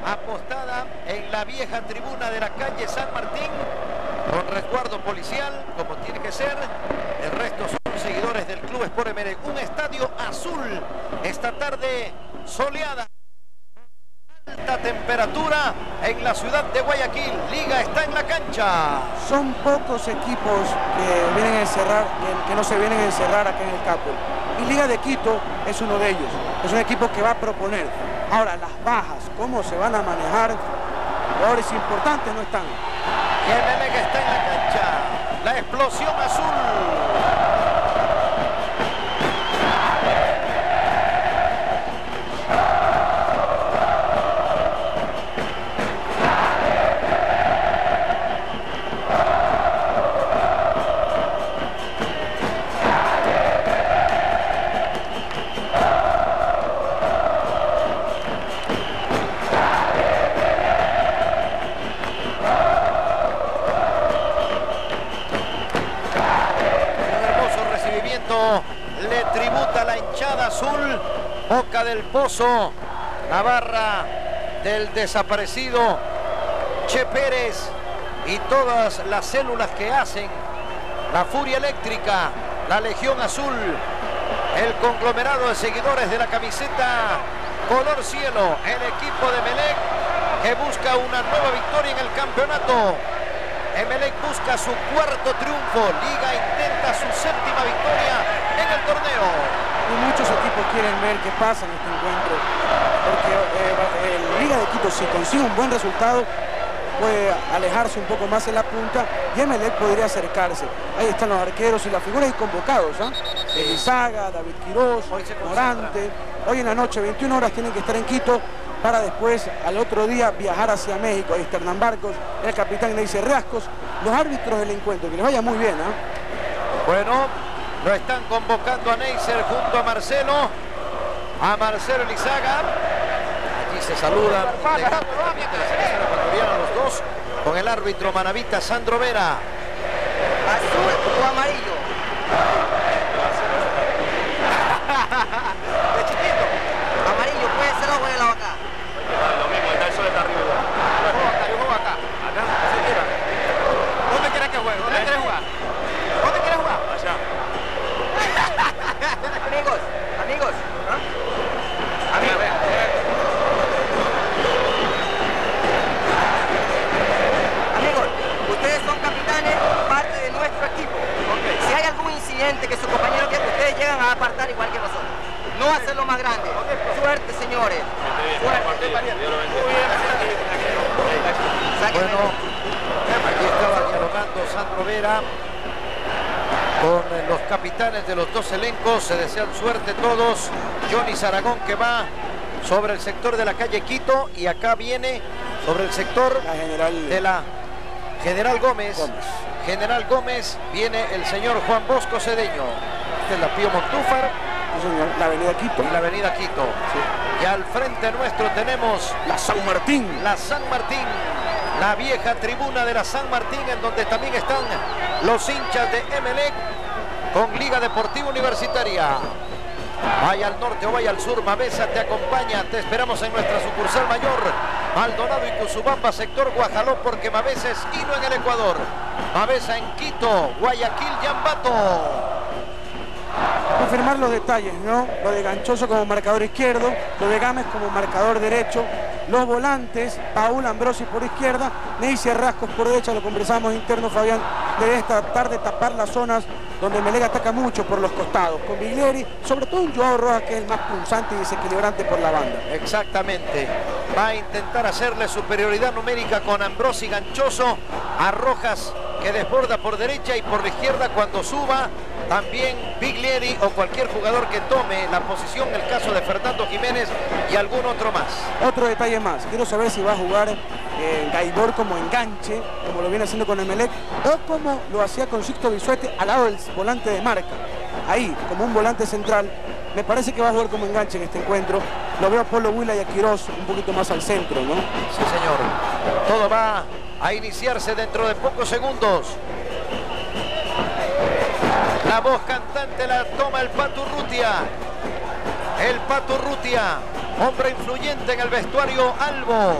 apostada en la vieja tribuna de la calle San Martín, con resguardo policial, como tiene que ser. El resto son seguidores del Club Sport Emelec. Un estadio azul esta tarde soleada. Alta temperatura en la ciudad de Guayaquil. Liga está en la cancha. Son pocos equipos que vienen a encerrar, que no se vienen a encerrar acá en el campo. Y Liga de Quito es uno de ellos. Es un equipo que va a proponer. Ahora, las bajas, cómo se van a manejar, jugadores importantes no están. Y Emelec está en la cancha. La explosión azul. Le tributa la hinchada azul, Boca del Pozo, la barra del desaparecido Che Pérez y todas las células que hacen la Furia Eléctrica, la Legión Azul, el conglomerado de seguidores de la camiseta color cielo, el equipo de Emelec que busca una nueva victoria en el campeonato. Emelec busca su cuarto triunfo, Liga intenta su séptima victoria en el torneo. Y muchos equipos quieren ver qué pasa en este encuentro, porque el Liga de Quito, si consigue un buen resultado, puede alejarse un poco más en la punta y Emelec podría acercarse. Ahí están los arqueros y las figuras y convocados, ¿eh? Sí. Elizaga, David Quirós, Morante. Hoy en la noche, 21 horas, tienen que estar en Quito para después, al otro día, viajar hacia México. Ahí está Hernán Barcos, el capitán Neisser Riascos, los árbitros del encuentro. Que les vaya muy bien, ¿eh? Bueno, lo están convocando a Neisser junto a Marcelo Elizaga. Allí se saludan de la selección ecuatoriana los dos, con el árbitro manavita Sandro Vera. ¿Azul o amarillo? De chiquito. Amarillo, puede ser o huele la vaca. Lo mismo, está el sol está arriba. Yo juego acá. Acá, si quiera. ¿Dónde quieres que juegue? ¿Dónde quieres jugar? ¿Dónde quieres jugar? Allá. Amigos. Amigos, ustedes son capitanes, parte de nuestro equipo. Okay. Si hay algún incidente que su compañero quiera, ustedes llegan a apartar igual que nosotros. No hacerlo más grande. Suerte, señores. Suerte. Bueno, aquí estaba dialogando Sandro Vera con los capitanes de los dos elencos. Se desean suerte todos. Johnny Saragón, que va sobre el sector de la calle Quito, y acá viene sobre el sector de la General Gómez. General Gómez, viene el señor Juan Bosco Cedeño. Este es la Pío Montúfar. Sí, señor. La avenida Quito. Y la avenida Quito. Sí. Y al frente nuestro tenemos la San Martín. La San Martín. La vieja tribuna de la San Martín, en donde también están los hinchas de Emelec con Liga Deportiva Universitaria. Vaya al norte o vaya al sur, Mavesa te acompaña. Te esperamos en nuestra sucursal mayor, Maldonado y Cuzubamba, sector Guajaló, porque Mavesa es hino en el Ecuador. Mavesa en Quito, Guayaquil y Ambato. Confirmar los detalles, ¿no? Lo de Ganchoso como marcador izquierdo, lo de Gámez como marcador derecho, los volantes, Paul Ambrosi por izquierda, Neisser Riascos por derecha. Lo conversamos interno, Fabián, debe tratar de tapar las zonas donde Emelec ataca mucho por los costados, con Viglieri, sobre todo un Joao Rojas, que es el más punzante y desequilibrante por la banda. Exactamente, va a intentar hacerle superioridad numérica con Ambrosi Ganchoso a Rojas, que desborda por derecha, y por la izquierda cuando suba también Viglieri o cualquier jugador que tome la posición, el caso de Fernando Jiménez y algún otro más. Otro detalle más, quiero saber si va a jugar Gaibor como enganche, como lo viene haciendo con Emelec, o como lo hacía con Sixto Bisuete al lado del volante de marca, ahí como un volante central. Me parece que va a jugar como enganche en este encuentro. Lo veo a Polo Huila y a Quirós un poquito más al centro, ¿no? Sí, señor. Todo va a iniciarse dentro de pocos segundos. La voz cantante la toma el Pato Urrutia. El Pato Urrutia hombre influyente en el vestuario albo.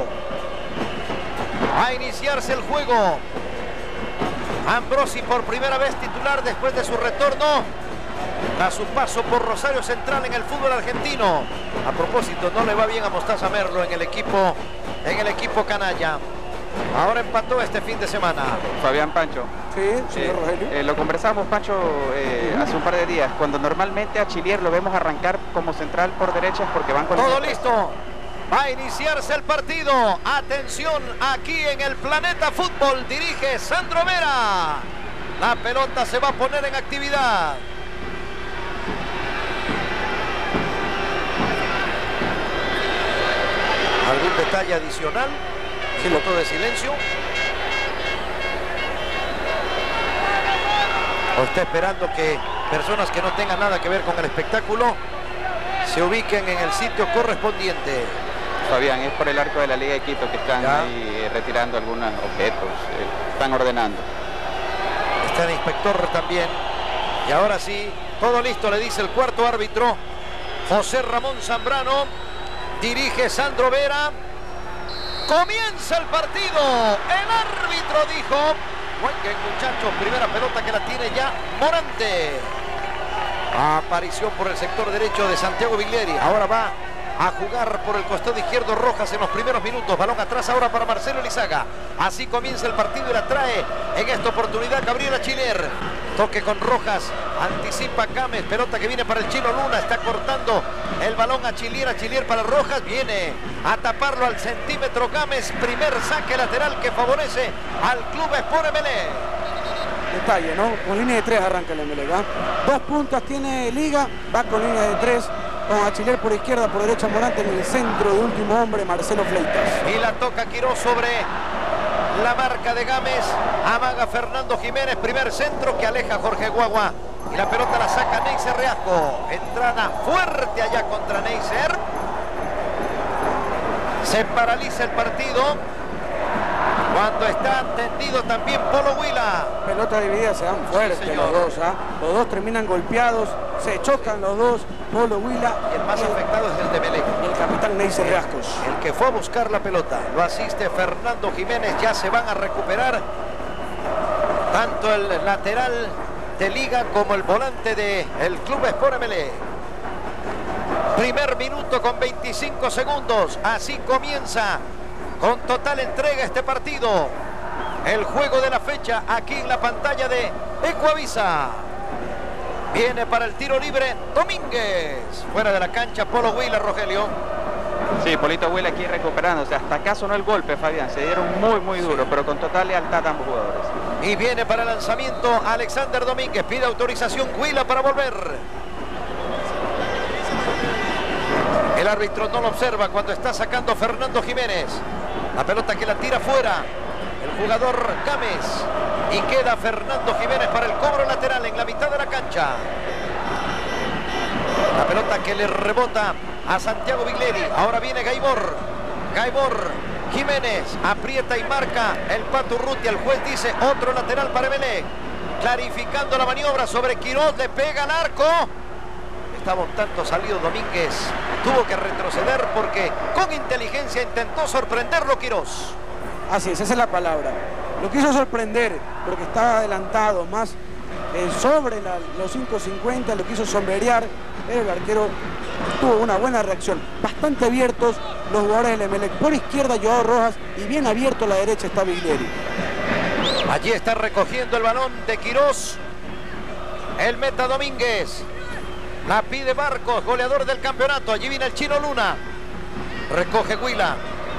A iniciarse el juego. Ambrosi por primera vez titular después de su retorno a su paso por Rosario Central en el fútbol argentino. A propósito, no le va bien a Mostaza Merlo en el equipo canalla. Ahora empató este fin de semana. Fabián, Pancho. Sí, señor Rogelio. Lo conversamos, Pancho, hace un par de días. Cuando normalmente a Chilier lo vemos arrancar como central por derecha es porque van con... Todo listo. Va a iniciarse el partido. Atención, aquí en el Planeta Fútbol dirige Sandro Vera. La pelota se va a poner en actividad. ¿Algún detalle adicional? Minuto de silencio. ¿O está esperando que personas que no tengan nada que ver con el espectáculo se ubiquen en el sitio correspondiente? Fabián, es por el arco de la Liga de Quito que están ahí retirando algunos objetos, están ordenando. Está el inspector también. Y ahora sí, todo listo, le dice el cuarto árbitro, José Ramón Zambrano. Dirige Sandro Vera. Comienza el partido. El árbitro dijo: jueguen, muchachos, primera pelota que la tiene ya Morante. Aparición por el sector derecho de Santiago Viglieri. Ahora va a jugar por el costado izquierdo Rojas en los primeros minutos. Balón atrás ahora para Marcelo Lizaga. Así comienza el partido y la trae en esta oportunidad Gabriela Chilier. Toque con Rojas, anticipa Gámez, pelota que viene para el Chino Luna, está cortando el balón a Chilier para Rojas, viene a taparlo al centímetro Gámez, primer saque lateral que favorece al Club Sport Emelec. Detalle, ¿no? Con línea de 3 arranca el Emelec, ¿eh? 2 puntas tiene Liga, va con línea de 3, con a Chilier por izquierda, por derecha Morante, en el centro de último hombre Marcelo Fleitas. Y la toca Quirós sobre la marca de Gámez, amaga Fernando Jiménez, primer centro que aleja a Jorge Guagua y la pelota la saca Neiser Reasco. Entrada fuerte allá contra Neiser. Se paraliza el partido cuando está tendido también Polo Huila. Pelota dividida, se dan fuertes los dos, ¿eh? Los dos terminan golpeados, se chocan los dos, Polo Huila. Y el más afectado es el de Emelec. Y el capitán Neiser Reascos. El que fue a buscar la pelota. Lo asiste Fernando Jiménez. Ya se van a recuperar tanto el lateral de Liga como el volante del Club Sport Emelec. Primer minuto con 25 segundos. Así comienza con total entrega este partido. El juego de la fecha aquí en la pantalla de Ecuavisa. Viene para el tiro libre Domínguez. Fuera de la cancha Polo Huila, Rogelio. Sí, Polito Huila aquí recuperándose. Hasta acá sonó el golpe, Fabián. Se dieron muy duro, pero con total lealtad ambos jugadores. Y viene para el lanzamiento Alexander Domínguez. Pide autorización Huila para volver. El árbitro no lo observa cuando está sacando Fernando Jiménez. La pelota que la tira fuera el jugador Gámez. Y queda Fernando Jiménez para el cobro lateral en la mitad de la cancha. La pelota que le rebota a Santiago Viglieri. Ahora viene Gaibor. Jiménez aprieta y marca el Pato Urrutia. El juez dice otro lateral para Emelec. Clarificando la maniobra sobre Quirós. Le pega al arco. Estaba un tanto salido Domínguez. Tuvo que retroceder porque con inteligencia intentó sorprenderlo Quirós. Así es, esa es la palabra. Lo quiso sorprender porque estaba adelantado más sobre los 5.50, lo quiso sombrerear, pero el arquero tuvo una buena reacción. Bastante abiertos los jugadores del Emelec. Por izquierda Joao Rojas y bien abierto a la derecha está Viglieri. Allí está recogiendo el balón de Quirós. El meta Domínguez. La pide Barcos, goleador del campeonato. Allí viene el Chino Luna. Recoge Huila.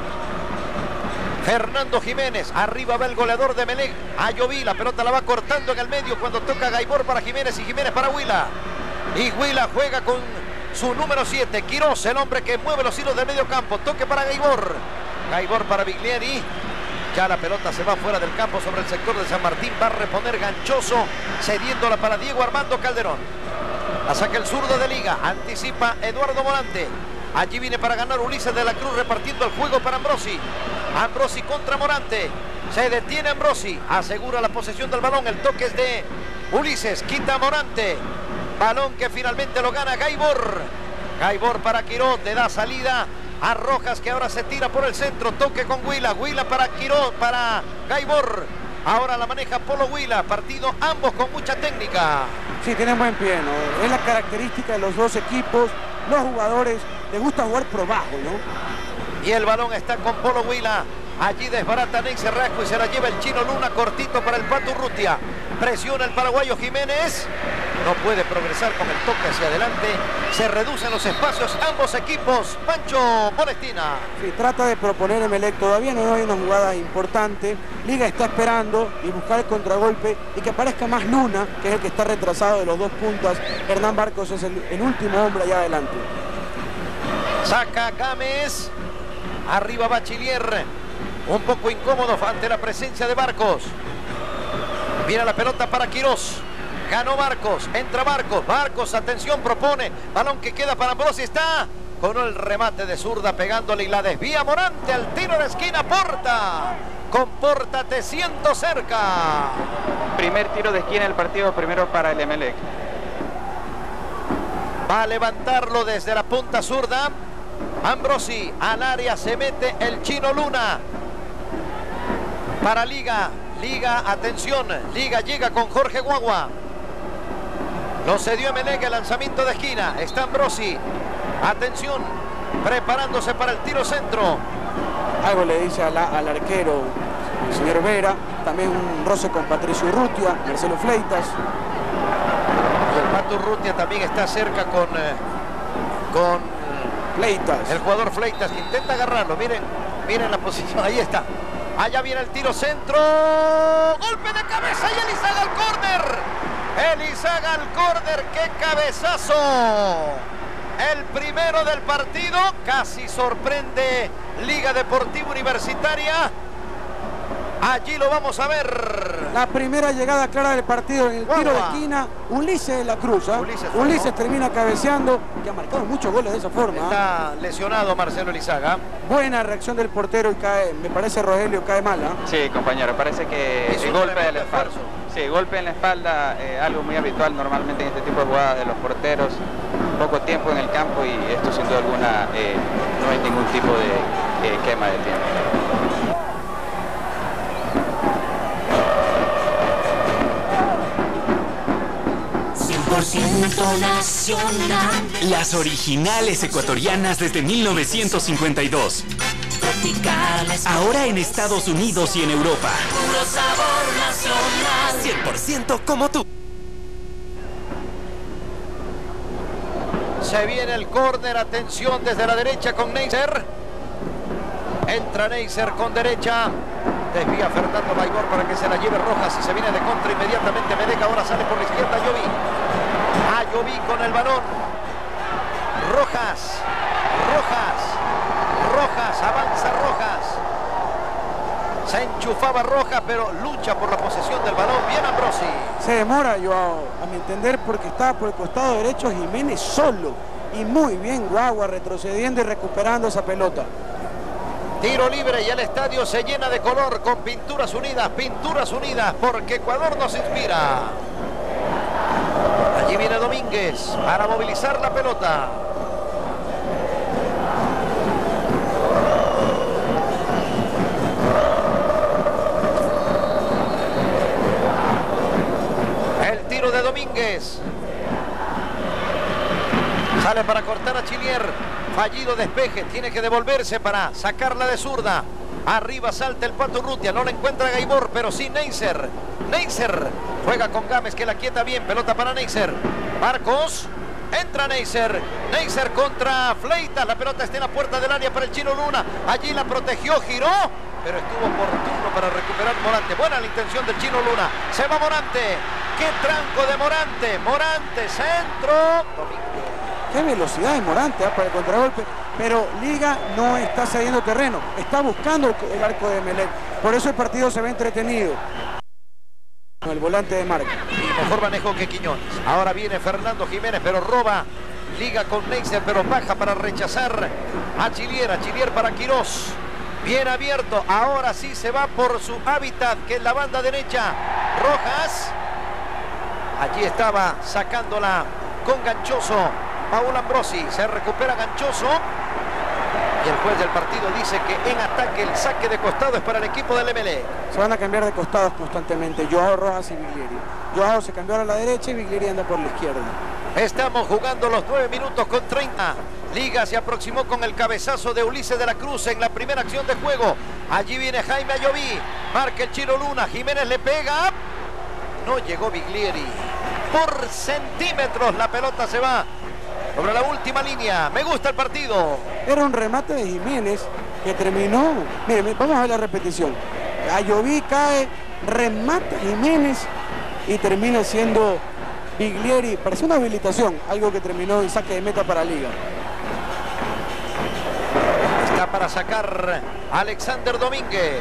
Fernando Jiménez, arriba va el goleador de Emelec, Ayoví, la pelota la va cortando en el medio cuando toca Gaibor para Jiménez y Jiménez para Huila. Y Huila juega con su número 7, Quirós, el hombre que mueve los hilos del medio campo, toque para Gaibor. Gaibor para Viglieri, ya la pelota se va fuera del campo sobre el sector de San Martín, va a reponer Ganchoso, cediéndola para Diego Armando Calderón. La saca el zurdo de Liga, anticipa Eduardo Morante. Allí viene para ganar Ulises de la Cruz repartiendo el juego para Ambrosi. Ambrosi contra Morante. Se detiene Ambrosi. Asegura la posesión del balón. El toque es de Ulises. Quita Morante. Balón que finalmente lo gana Gaibor. Gaibor para Quiroz, le da salida a Rojas, que ahora se tira por el centro. Toque con Huila, Huila para Quiroz, para Gaibor. Ahora la maneja Polo Huila. Partido ambos con mucha técnica. Sí, tienen buen pie, ¿no? Es la característica de los dos equipos. Los jugadores les gusta jugar por bajo, ¿no? Y el balón está con Polo Huila. Allí desbarata Neisser Rasco y se la lleva el Chino Luna, cortito para el Pato Urrutia. Presiona el paraguayo Jiménez. No puede progresar con el toque hacia adelante. Se reducen los espacios ambos equipos. Pancho Molestina. Sí, trata de proponer Emelec. Todavía no hay una jugada importante. Liga está esperando y buscar el contragolpe y que aparezca más Luna, que es el que está retrasado de los dos puntas. Hernán Barcos es el último hombre allá adelante. Saca Gámez. Arriba Bachiller. Un poco incómodo ante la presencia de Barcos. Viene la pelota para Quiroz. Ganó Barcos. Entra Barcos. Barcos, atención, propone. Balón que queda para Ambrosi. Está con el remate de zurda pegándole y la desvía Morante al tiro de esquina. Porta. Compórtate, siento cerca. Primer tiro de esquina del partido, primero para el Emelec. Va a levantarlo desde la punta zurda. Ambrosi, al área se mete el Chino Luna. Para Liga, Liga, atención, Liga llega con Jorge Guagua. Lo cedió Emelec, el lanzamiento de esquina. Está Ambrosi, atención, preparándose para el tiro centro. Algo le dice al arquero, el señor Vera. También un roce con Patricio Urrutia, Marcelo Fleitas. Y el Pato Urrutia también está cerca con Fleitas. El jugador Fleitas que intenta agarrarlo. Miren la posición, ahí está. Allá viene el tiro centro. Golpe de cabeza y Elizaga al córner. Elizaga al córner. ¡Qué cabezazo! El primero del partido. Casi sorprende Liga Deportiva Universitaria. Allí lo vamos a ver. La primera llegada clara del partido en el tiro de esquina. Ulises de la Cruz. Ulises termina cabeceando, que ha marcado muchos goles de esa forma. Está lesionado Marcelo Elizaga. Buena reacción del portero y cae, me parece Rogelio, cae mala. Sí, compañero, parece que el golpe de la espalda. Sí, golpe en la espalda, algo muy habitual normalmente en este tipo de jugadas de los porteros. Poco tiempo en el campo y esto sin duda alguna no hay ningún tipo de quema de tiempo. 100% nacional. Las originales ecuatorianas desde 1952. Tropicales. Ahora en Estados Unidos y en Europa. Puro sabor nacional. 100% como tú. Se viene el córner, atención desde la derecha con Neisser. Entra Neisser con derecha. Desvía Fernando Gaibor para que se la lleve Rojas y se viene de contra inmediatamente Medec. Ahora sale por la izquierda Llovi. Llovi con el balón. Rojas. Avanza Rojas. Se enchufaba Rojas, pero lucha por la posesión del balón. Bien Ambrosi. Se demora, Joao, a mi entender, porque estaba por el costado derecho Jiménez solo. Y muy bien Guagua retrocediendo y recuperando esa pelota. Tiro libre y el estadio se llena de color con pinturas unidas, porque Ecuador nos inspira. Allí viene Domínguez para movilizar la pelota. El tiro de Domínguez. Sale para cortar a Chilier. Fallido despeje, tiene que devolverse para sacarla de zurda. Arriba salta el Pato Urrutia, no la encuentra Gaibor, pero sí Neisser. Neisser juega con Gámez que la quieta bien, pelota para Neisser. Marcos, entra Neisser. Neisser contra Fleitas, la pelota está en la puerta del área para el Chino Luna. Allí la protegió, giró, pero estuvo oportuno para recuperar Morante. Buena la intención del Chino Luna. Se va Morante. ¡Qué tranco de Morante! Morante, centro. Domínguez. Qué velocidad de Morante para el contragolpe, pero Liga no está cediendo terreno, está buscando el arco de Emelec, por eso el partido se ve entretenido. El volante de marca. Y mejor manejo que Quiñones. Ahora viene Fernando Jiménez, pero roba. Liga con Neisser, pero baja para rechazar a Chilier. A Chilier para Quiroz. Bien abierto. Ahora sí se va por su hábitat, que es la banda derecha. Rojas. Allí estaba sacándola con Ganchoso. Paul Ambrosi. Se recupera Ganchoso. Y el juez del partido dice que en ataque el saque de costado es para el equipo del Emelec. Se van a cambiar de costados constantemente, Joao Rojas y Biglieri. Joao se cambió a la derecha y Biglieri anda por la izquierda. Estamos jugando los 9 minutos con 30. Liga se aproximó con el cabezazo de Ulises de la Cruz en la primera acción de juego. Allí viene Jaime Ayoví. Marca el Chino Luna. Jiménez le pega. No llegó Biglieri. Por centímetros la pelota se va sobre la última línea. Me gusta el partido. Era un remate de Jiménez que terminó. Miren, vamos a ver la repetición. Ayoví cae, remata Jiménez y termina siendo Biglieri. Parecía una habilitación, algo que terminó en saque de meta para Liga. Está para sacar Alexander Domínguez.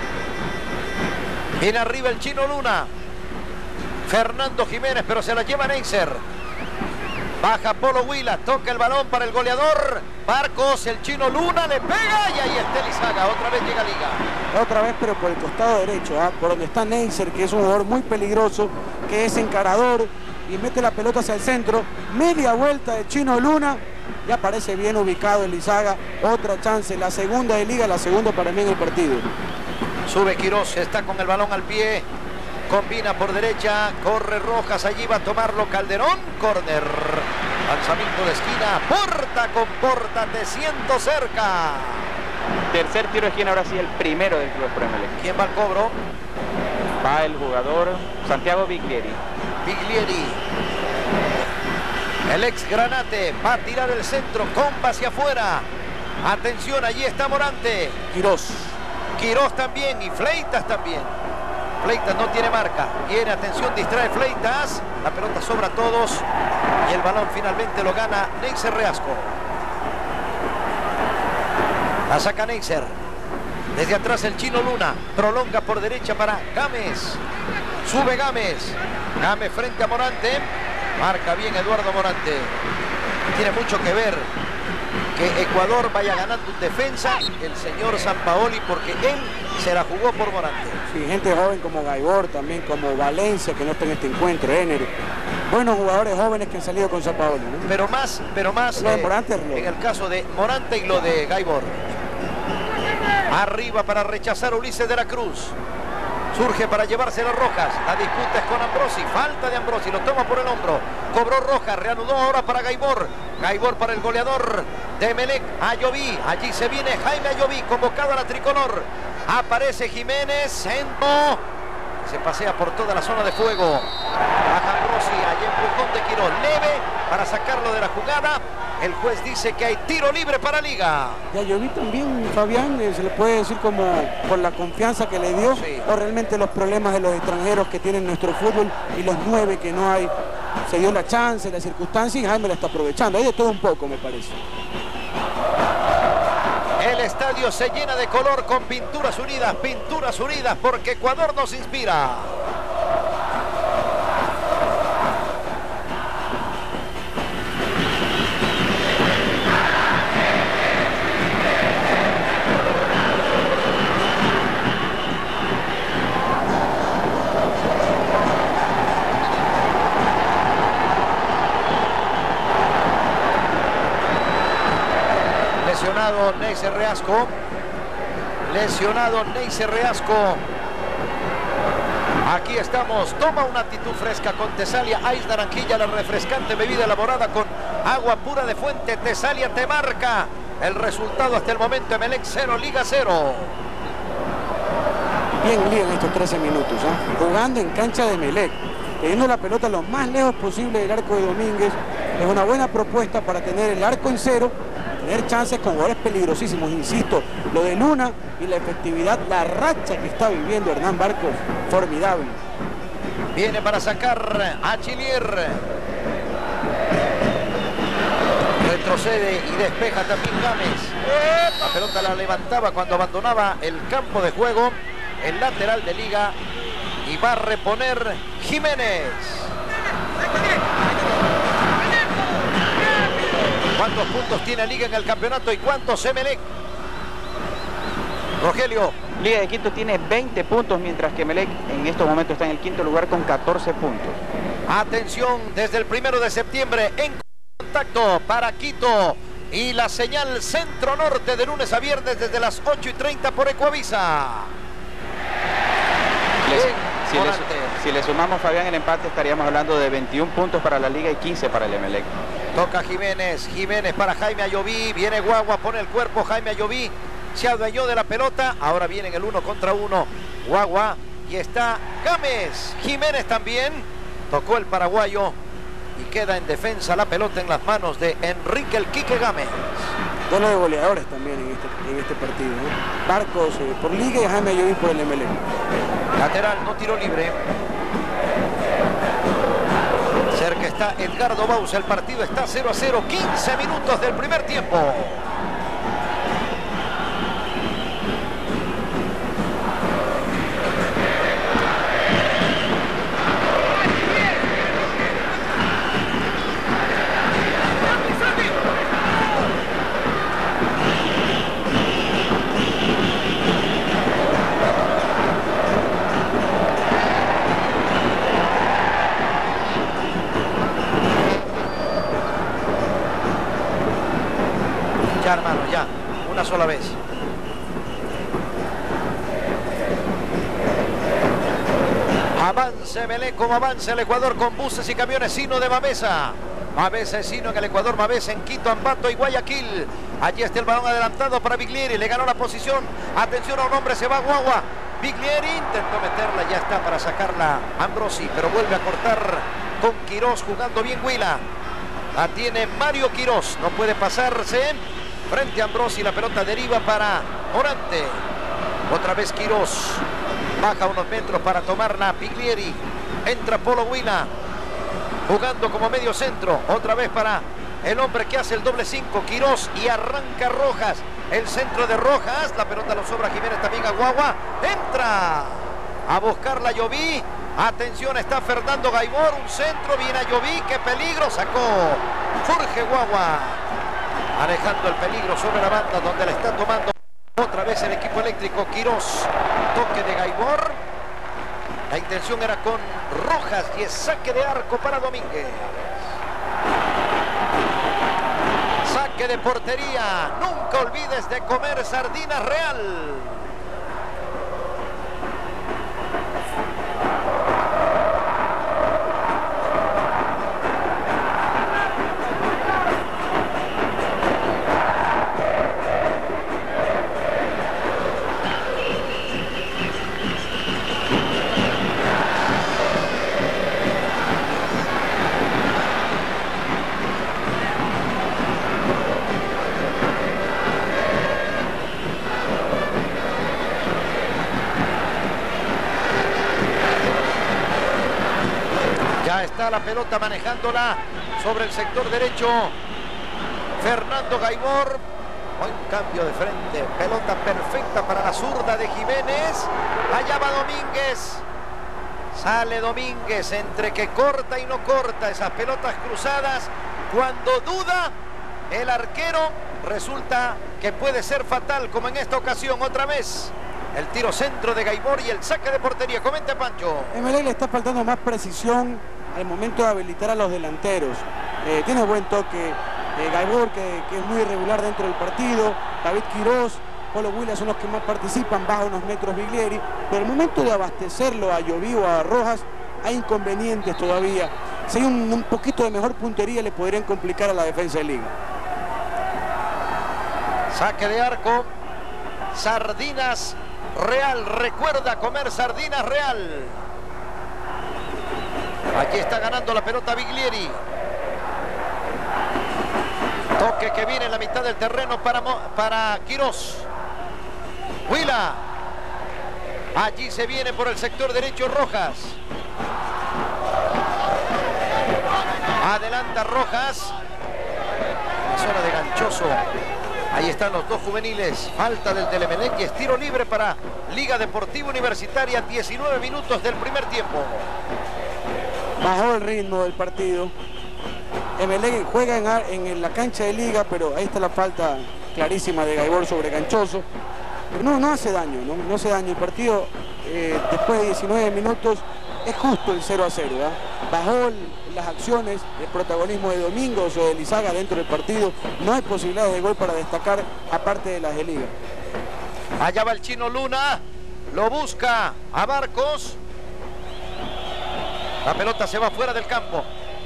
Viene arriba el Chino Luna. Fernando Jiménez, pero se la lleva Neisser. Baja Polo Huila, toca el balón para el goleador. Barcos, el Chino Luna le pega y ahí está Elizaga. Otra vez llega Liga. Otra vez, pero por el costado derecho, por donde está Neisser, que es un jugador muy peligroso, que es encarador y mete la pelota hacia el centro. Media vuelta de Chino Luna. Ya parece bien ubicado Elizaga. Otra chance, la segunda de Liga, la segunda para mí en el partido. Sube Quirós, está con el balón al pie. Combina por derecha, corre Rojas, allí va a tomarlo Calderón, córner, lanzamiento de esquina, Porta con Porta, te siento cerca. Tercer tiro de esquina, ahora sí el primero del Club Sport Emelec. ¿Quién va al cobro? Va el jugador Santiago Biglieri. Biglieri. El ex Granate va a tirar el centro, comba hacia afuera. Atención, allí está Morante. Quirós. Quirós también y Fleitas también. Fleitas no tiene marca. Viene, atención, distrae Fleitas. La pelota sobra a todos. Y el balón finalmente lo gana Neisser Reasco. La saca Neisser. Desde atrás el Chino Luna. Prolonga por derecha para Gámez. Sube Gámez. Gámez frente a Morante. Marca bien Eduardo Morante. Tiene mucho que ver que Ecuador vaya ganando en defensa el señor Sampaoli, porque él se la jugó por Morante. Sí, gente joven como Gaibor, también como Valencia, que no está en este encuentro, Ener. Buenos jugadores jóvenes que han salido con Sampaoli, ¿no? Pero más lo de Morante, en el caso de Morante y lo de Gaibor. Arriba para rechazar Ulises de la Cruz. Surge para llevárselo Rojas. La disputa es con Ambrosi. Falta de Ambrosi. Lo toma por el hombro. Cobró Rojas. Reanudó ahora para Gaibor. Gaibor para el goleador de Emelec, Ayoví. Allí se viene Jaime Ayoví, convocado a la tricolor. Aparece Jiménez. Centro. Se pasea por toda la zona de fuego. Baja Ambrosi. Allí empujón de Quirós. Leve para sacarlo de la jugada. El juez dice que hay tiro libre para Liga. Y Ayoví también, Fabián, se le puede decir como por la confianza que le dio, sí, o realmente los problemas de los extranjeros que tienen nuestro fútbol y los 9 que no hay. Se dio la chance, la circunstancia y Jaime la está aprovechando. Hay de todo un poco, me parece. El estadio se llena de color con pinturas unidas porque Ecuador nos inspira. Lesionado Neisser Reasco. Lesionado Neisser Reasco. Aquí estamos. Toma una actitud fresca con Tesalia Ice Naranjilla, la refrescante bebida elaborada con agua pura de fuente. Tesalia te marca el resultado hasta el momento. Emelec 0, Liga 0. Bien Liga en estos 13 minutos, ¿eh? Jugando en cancha de Emelec, teniendo la pelota lo más lejos posible del arco de Domínguez. Es una buena propuesta para tener el arco en cero, tener chances con jugadores peligrosísimos. Insisto, lo de Luna y la efectividad, la racha que está viviendo Hernán Barcos, formidable. Viene para sacar a Chilier. Retrocede y despeja también Gámez. La pelota la levantaba cuando abandonaba el campo de juego el lateral de Liga y va a reponer Jiménez. ¿Cuántos puntos tiene Liga en el campeonato y cuántos Emelec? Rogelio. Liga de Quito tiene 20 puntos, mientras que Emelec en estos momentos está en el quinto lugar con 14 puntos. Atención, desde el 1 de septiembre en contacto para Quito y la señal centro-norte de lunes a viernes desde las 8:30 por Ecuavisa. Si le sumamos, Fabián, el empate, estaríamos hablando de 21 puntos para la Liga y 15 para el Emelec. Toca Jiménez, Jiménez para Jaime Ayoví, viene Guagua, pone el cuerpo, Jaime Ayoví se adueñó de la pelota, ahora viene en el 1 contra 1, Guagua, y está Gámez, Jiménez también, tocó el paraguayo y queda en defensa la pelota en las manos de Enrique el Quique Gámez. Duelo de goleadores también en este partido, ¿no? Barcos por Liga y Jaime Ayoví por el Emelec. Lateral, no tiro libre. Cerca está Edgardo Bauza, el partido está 0-0, 15 minutos del primer tiempo. Ya, hermano, ya, una sola vez. Avance Emelec como avanza el Ecuador con buses y camiones Sino de Mavesa. Mavesa es Sino en el Ecuador, Mavesa en Quito, Ambato y Guayaquil. Allí está el balón adelantado para Biglieri, le ganó la posición. Atención a un hombre, se va Guagua. Biglieri intentó meterla, ya está para sacarla Ambrosi, pero vuelve a cortar con Quirós, jugando bien Huila. La tiene Mario Quirós, no puede pasarse. Frente a Ambrosi, la pelota deriva para Morante. Otra vez Quirós. Baja unos metros para tomarla Biglieri. Entra Polo Huila. Jugando como medio centro. Otra vez para el hombre que hace el doble 5, Quirós. Y arranca Rojas. El centro de Rojas. La pelota lo sobra Jiménez también a Guagua. Entra a buscarla Ayoví. Atención, está Fernando Gaibor. Un centro. Viene Ayoví. ¡Qué peligro! Sacó Jorge Guagua. Manejando el peligro sobre la banda donde le está tomando otra vez el equipo eléctrico. Quirós, toque de Gaibor. La intención era con Rojas y es saque de arco para Domínguez. Saque de portería. Nunca olvides de comer sardinas Real. Está la pelota manejándola sobre el sector derecho Fernando Gaibor. Buen cambio de frente, pelota perfecta para la zurda de Jiménez. Allá va Domínguez. Sale Domínguez entre que corta y no corta esas pelotas cruzadas. Cuando duda el arquero, resulta que puede ser fatal, como en esta ocasión. Otra vez el tiro centro de Gaibor y el saque de portería. Comente, Pancho. Emelec le está faltando más precisión al momento de habilitar a los delanteros. Tiene buen toque Gaibor, que es muy irregular dentro del partido. David Quirós, Polo Huila son los que más participan, baja unos metros Biglieri, pero al momento de abastecerlo a Ayoví o a Rojas hay inconvenientes todavía. Si hay un poquito de mejor puntería le podrían complicar a la defensa de Liga. Saque de arco. Sardinas Real, recuerda comer sardinas Real. Aquí está ganando la pelota Biglieri. Toque que viene en la mitad del terreno para Quirós. Huila. Allí se viene por el sector derecho Rojas. Adelanta Rojas. En la zona de Ganchoso. Ahí están los dos juveniles. Falta del Emelec y es tiro libre para Liga Deportiva Universitaria. 19 minutos del primer tiempo. Bajó el ritmo del partido. Emelec juega en la cancha de Liga, pero ahí está la falta clarísima de Gaibor sobre Ganchoso. Pero no hace daño, no hace daño. El partido después de 19 minutos es justo el 0-0, ¿eh? Bajó las acciones, el protagonismo de Domingos o de Lizaga dentro del partido. No hay posibilidades de gol para destacar aparte de las de Liga. Allá va el Chino Luna, lo busca a Barcos. La pelota se va fuera del campo.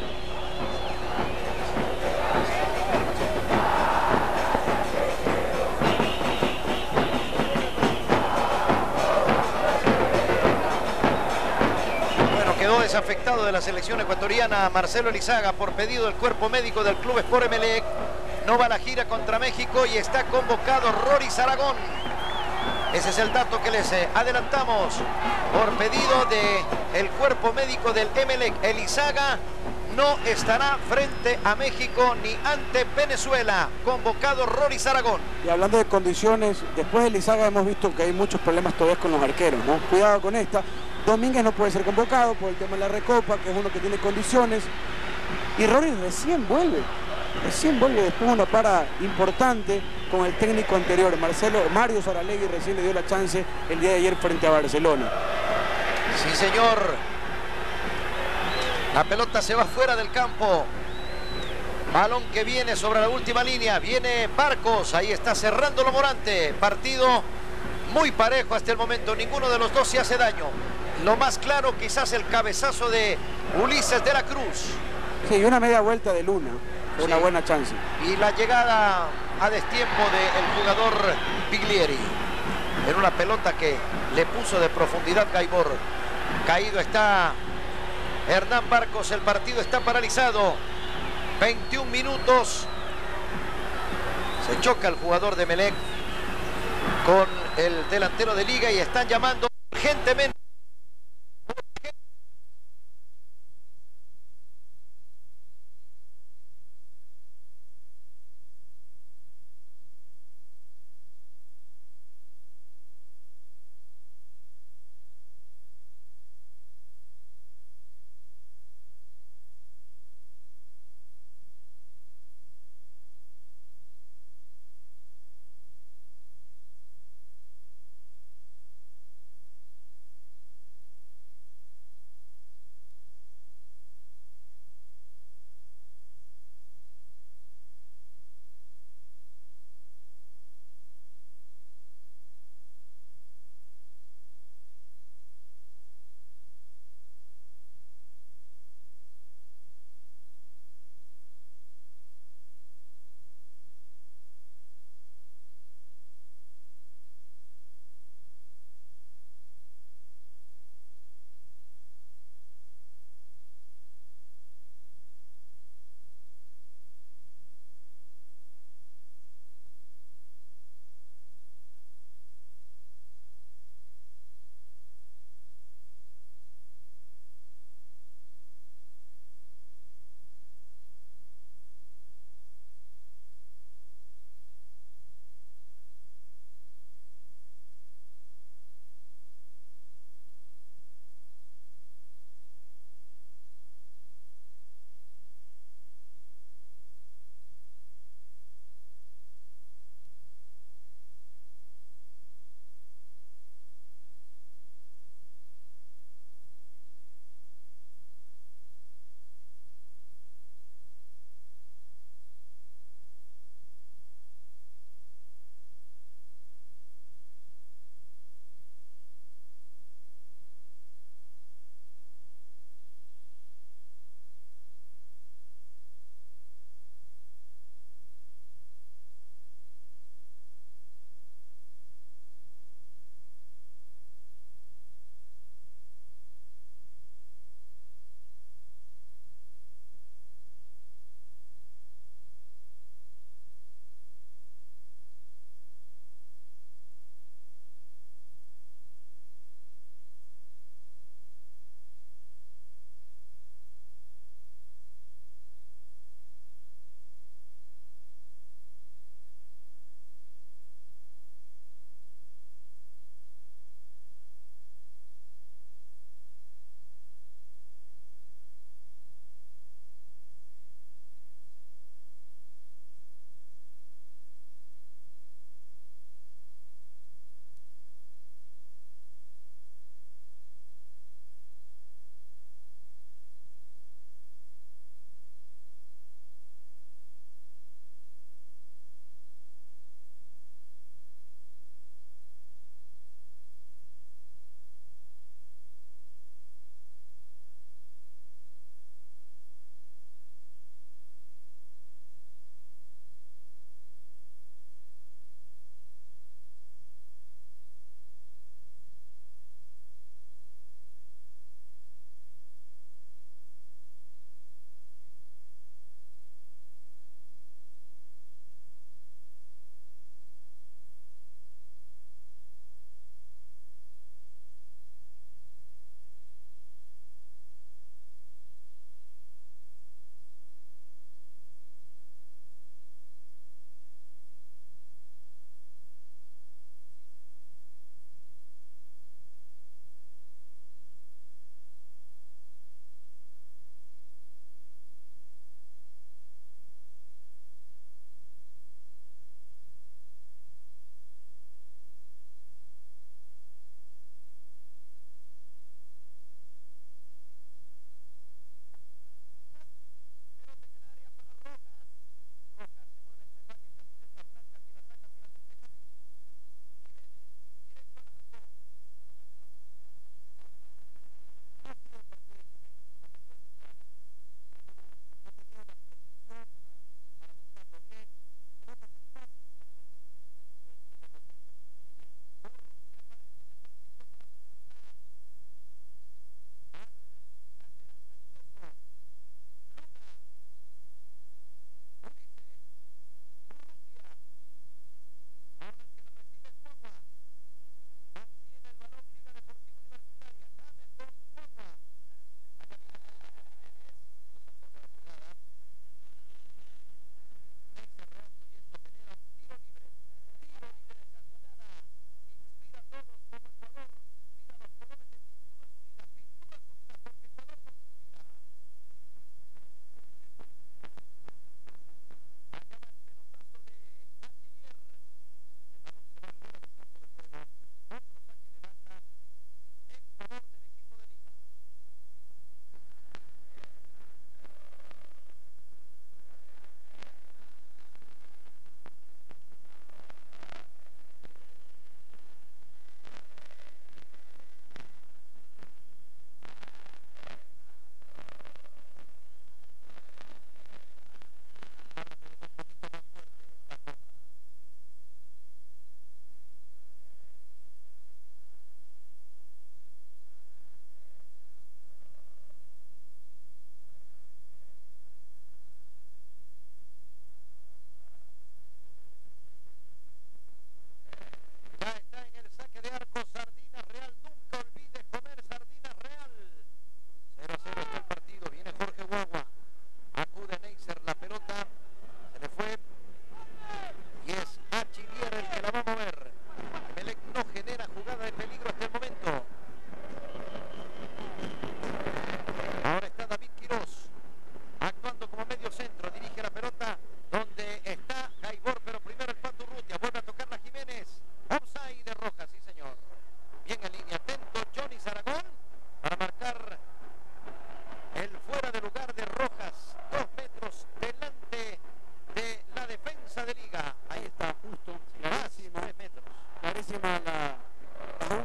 Quedó desafectado de la selección ecuatoriana Marcelo Lizaga por pedido del cuerpo médico del Club Sport Emelec. No va a la gira contra México y está convocado Rory Aragón. Ese es el dato que les adelantamos. Por pedido del cuerpo médico del Emelec, Lizaga no estará frente a México ni ante Venezuela. Convocado Rory Aragón. Y hablando de condiciones, después de Lizaga hemos visto que hay muchos problemas todavía con los arqueros, ¿no? Cuidado con esta. Domínguez no puede ser convocado por el tema de la Recopa, que es uno que tiene condiciones. Y Rory recién vuelve después de una para importante con el técnico anterior, Mario Saralegui, recién le dio la chance el día de ayer frente a Barcelona. Sí, señor. La pelota se va fuera del campo. Balón que viene sobre la última línea. Viene Barcos, ahí está cerrándolo Morante. Partido muy parejo hasta el momento, ninguno de los dos se hace daño. Lo más claro quizás el cabezazo de Ulises de la Cruz. Sí, una media vuelta de Luna, una buena chance. Y la llegada a destiempo del jugador Biglieri. En una pelota que le puso de profundidad Gaibor. Caído está Hernán Barcos, el partido está paralizado. 21 minutos. Se choca el jugador de Emelec con el delantero de Liga y están llamando urgentemente.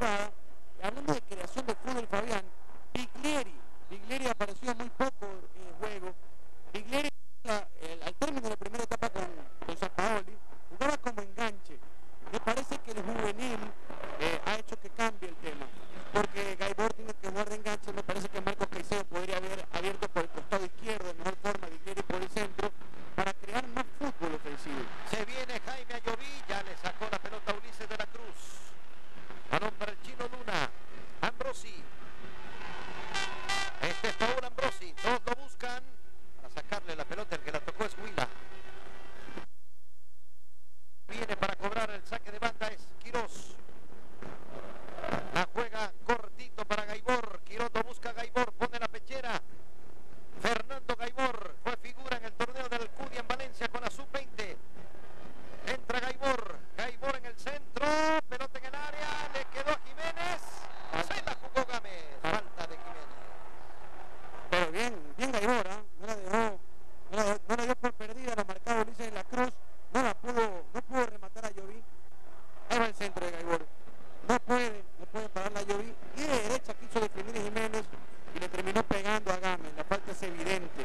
jugada. Hablando de creación de fútbol, Fabián, Biglieri apareció muy poco en el juego. Biglieri al término de la primera etapa con Sampaoli jugaba como enganche. Me parece que el juvenil ha hecho que cambie el tema, porque Gaibor tiene que jugar de enganche. Me parece que Marcos Caicedo podría haber abierto por el costado izquierdo de mejor forma, Biglieri por el centro, para crear más fútbol ofensivo. Se viene Jaime Ayoví, ya le sacó la pelota a Ulises de la Cruz. Balón para el Chino Luna. Ambrosi. Este es Paul Ambrosi. Dos lo buscan para sacarle la pelota. El que la tocó es Huila. Viene para cobrar el saque de banda es Quirós. La juega cortito para Gaibor. Quirós lo busca Gaibor. Pone la pechera. Fernando Gaibor fue figura en el torneo del Alcudia en Valencia con la sub-20. Entra Gaibor. Gaibor en el centro. Pelota en el área. Le quedó a Jiménez. Se la jugó Gámez. Falta de Jiménez. Pero bien Gaibor, ¿eh? No la dio por perdida, la marcaba Ulises de la Cruz. No pudo rematar a Ayoví. Ahí va el centro de Gaibor. No puede parar a Ayoví. Y de derecha quiso definir Jiménez y le terminó pegando a Gámez. La falta es evidente.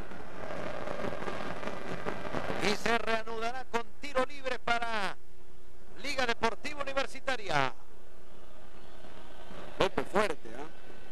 Y se reanudará con tiro libre para Liga Deportiva Universitaria. Golpe fuerte, ¿eh?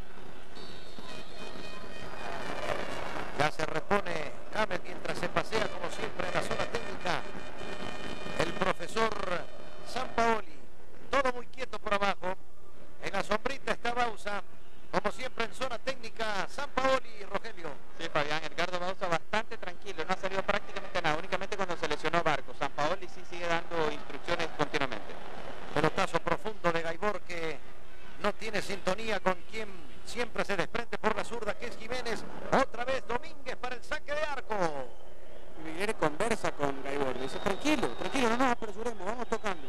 Ya se repone Gámez mientras se pasea como siempre en la zona técnica. El profesor Sampaoli, todo muy quieto por abajo. En la sombrita está Bausa, como siempre en zona técnica Sampaoli y Rogelio. Sí, Fabián, Edgardo Bausa bastante tranquilo, no ha salido prácticamente nada, únicamente cuando se lesionó Barco. Sampaoli sí sigue dando instrucciones continuamente. Pelotazo profundo de Gaibor que no tiene sintonía con quien siempre se desprende por la zurda, que es Jiménez. Otra vez Domínguez para el saque de arco. Y Miguel conversa con Gaibor, le dice tranquilo, no nos apresuremos, vamos tocando.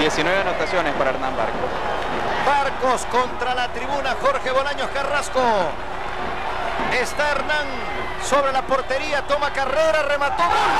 19 anotaciones para Hernán Barcos. Barcos contra la tribuna Jorge Bolaños Carrasco. Está Hernán sobre la portería, toma carrera, remató.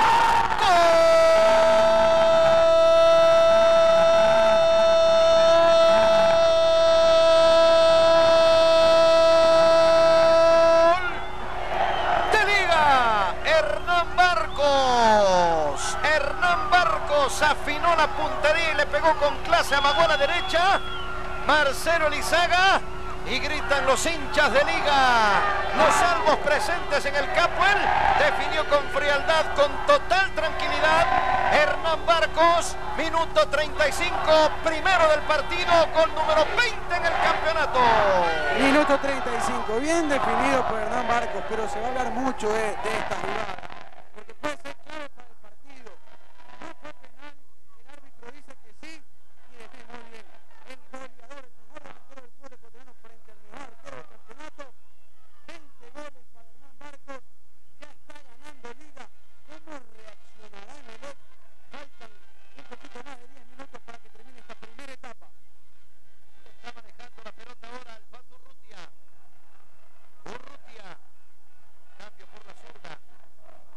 ¡Gol! De Liga, Hernán Barcos. Hernán Barcos afinó la puntería y le pegó con clase, amagó a la derecha. Marcelo Elizaga. Y gritan los hinchas de Liga, los salvos presentes en el campo. Él definió con frialdad, con total tranquilidad. Hernán Barcos, minuto 35, primero del partido, gol número 20 en el campeonato. Minuto 35, bien definido por Hernán Barcos, pero se va a hablar mucho de esta jugada, porque puede ser clave para el partido. No fue penal, el árbitro dice que sí, y define muy bien. El goleador, el mejor delantero del fútbol ecuatoriano frente al mejor arquero del campeonato. 20 goles para Hernán Barcos, ya está ganando Liga. ¿Cómo reaccionará Emelec? Faltan un poquito más de 10 minutos para que termine esta primera etapa. Está manejando la pelota ahora el Pato Urrutia. Urrutia, cambio por la zurda.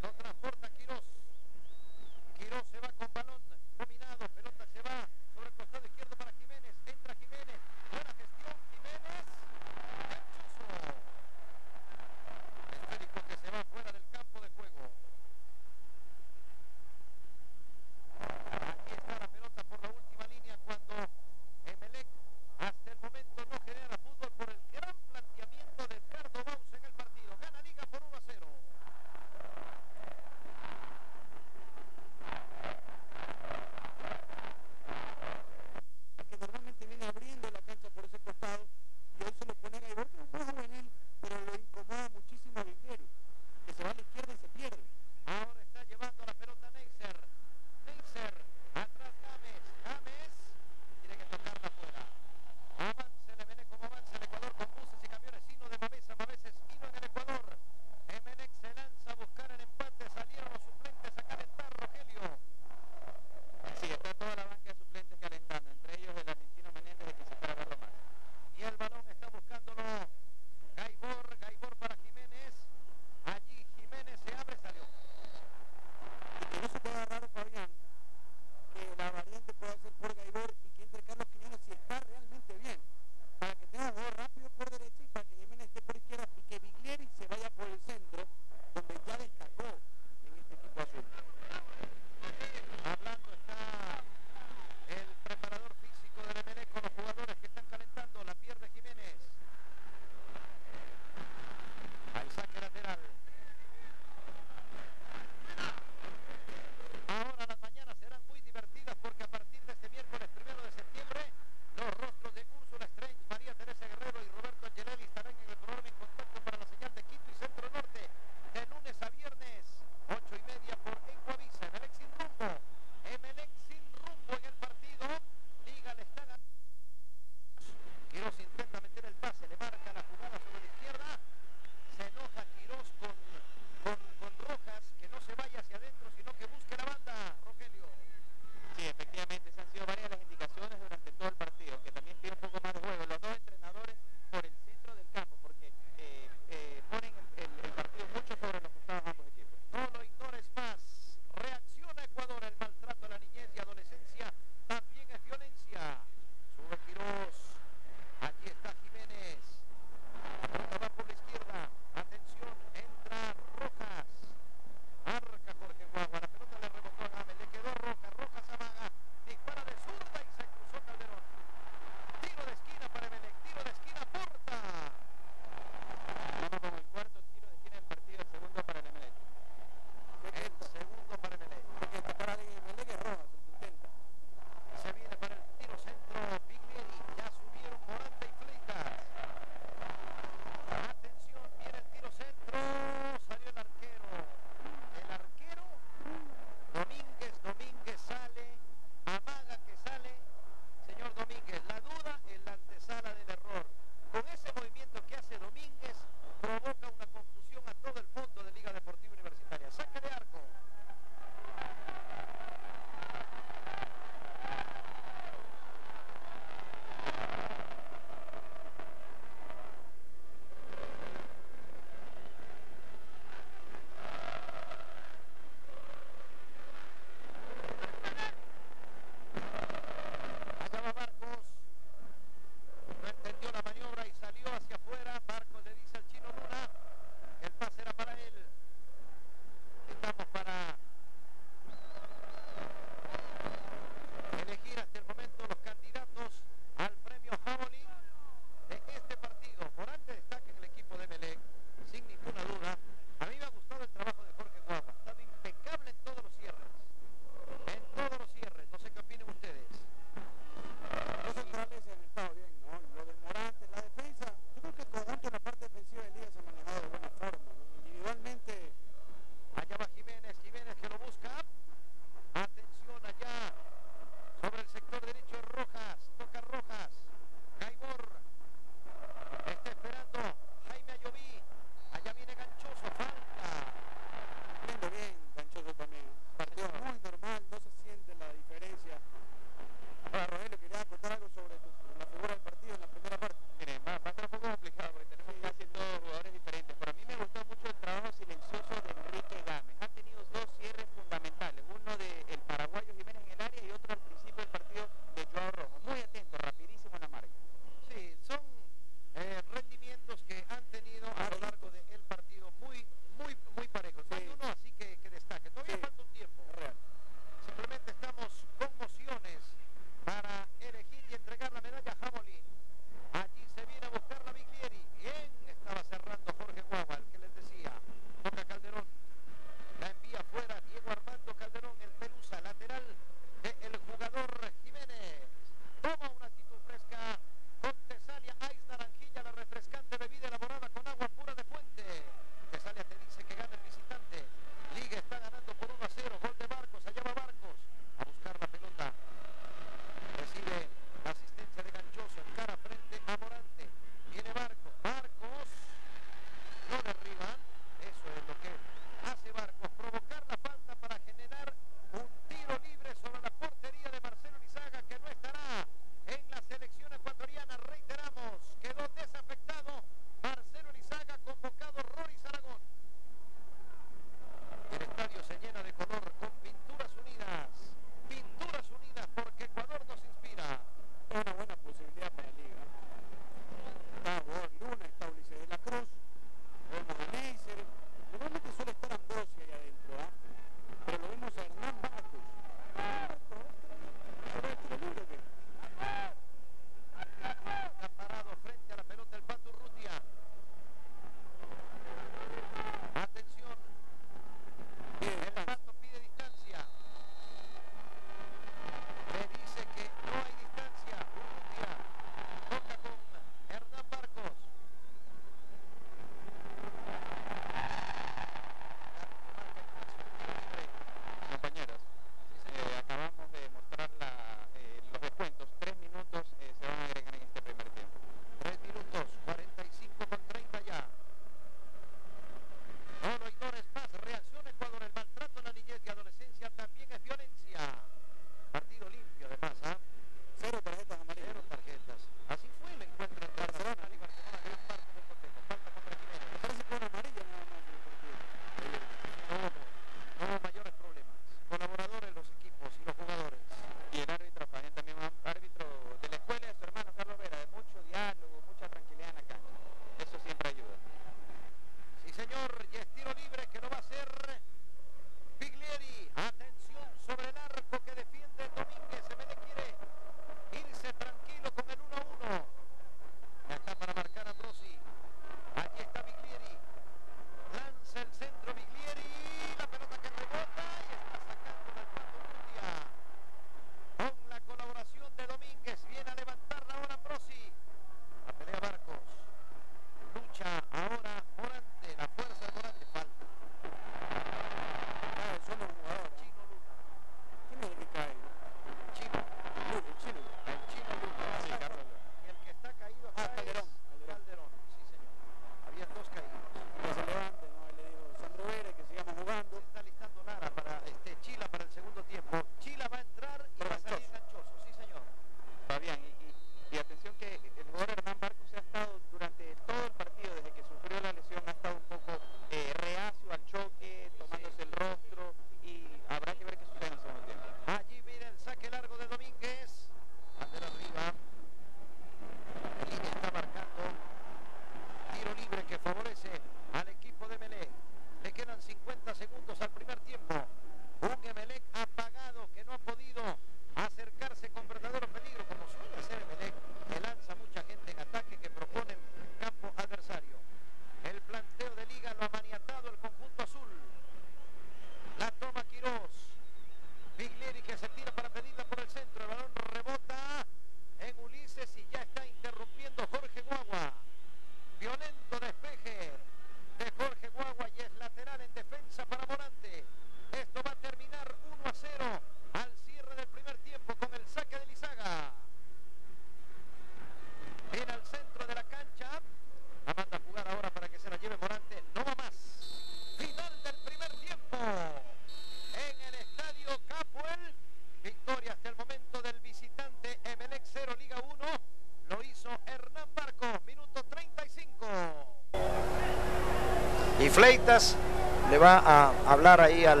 Y Fleitas le va a hablar ahí al...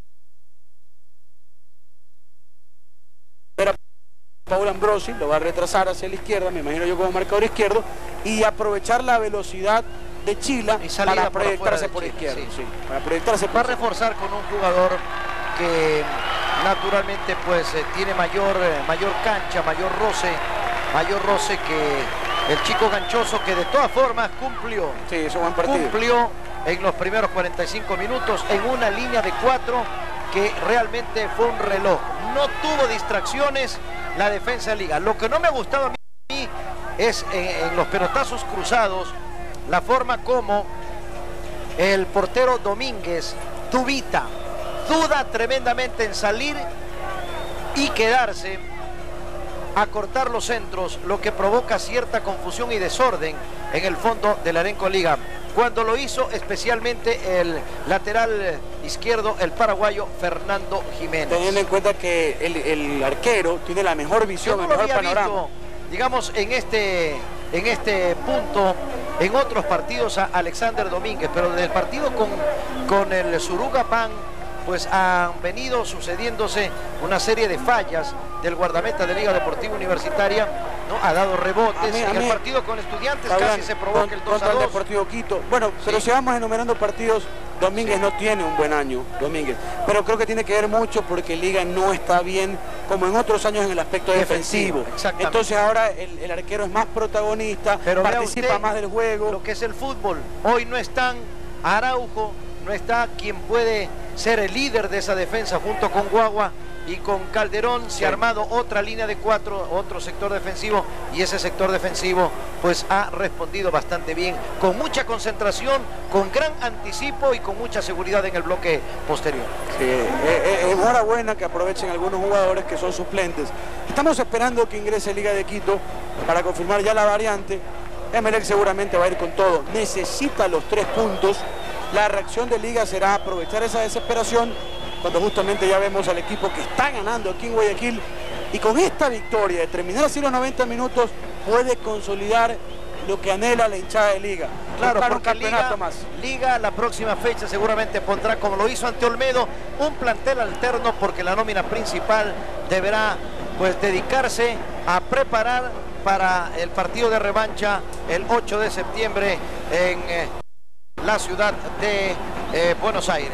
Paul Ambrosi, lo va a retrasar hacia la izquierda, me imagino yo como marcador izquierdo, y aprovechar la velocidad de Chila para proyectarse por izquierda. Sí, para proyectarse va a reforzar con un jugador que naturalmente pues tiene mayor cancha, mayor roce que el chico Ganchoso, que de todas formas cumplió. Sí, es un buen partido. Cumplió en los primeros 45 minutos en una línea de 4 que realmente fue un reloj. No tuvo distracciones la defensa de Liga. Lo que no me ha gustado a mí es en los pelotazos cruzados la forma como el portero Domínguez duda tremendamente en salir y quedarse a cortar los centros, lo que provoca cierta confusión y desorden en el fondo del elenco Liga. Cuando lo hizo especialmente el lateral izquierdo, el paraguayo Fernando Jiménez. Teniendo en cuenta que el arquero tiene la mejor visión, el mejor panorama. Visto, digamos, en este punto, en otros partidos a Alexander Domínguez, pero del partido con el Surugapán, pues han venido sucediéndose una serie de fallas del guardameta de Liga Deportiva Universitaria, ¿no? Ha dado rebotes. En el partido con Estudiantes casi se provoca el 2-2. Deportivo Quito. Bueno, pero si vamos enumerando partidos, Domínguez no tiene un buen año, pero creo que tiene que ver mucho porque Liga no está bien como en otros años en el aspecto defensivo. Entonces ahora el arquero es más protagonista, pero participa más del juego. Lo que es el fútbol. Hoy no están Araujo, no está quien puede ser el líder de esa defensa junto con Guagua y con Calderón. Se ha armado otra línea de 4, otro sector defensivo, y ese sector defensivo pues ha respondido bastante bien, con mucha concentración, con gran anticipo y con mucha seguridad en el bloque posterior. Sí, enhorabuena que aprovechen algunos jugadores que son suplentes. Estamos esperando que ingrese Liga de Quito para confirmar ya la variante. Emelec seguramente va a ir con todo, necesita los 3 puntos. La reacción de Liga será aprovechar esa desesperación cuando justamente ya vemos al equipo que está ganando aquí en Guayaquil, y con esta victoria de terminar así los 90 minutos puede consolidar lo que anhela la hinchada de Liga. Claro, porque Liga la próxima fecha seguramente pondrá, como lo hizo ante Olmedo, un plantel alterno, porque la nómina principal deberá pues dedicarse a preparar para el partido de revancha el 8 de septiembre en la ciudad de Buenos Aires.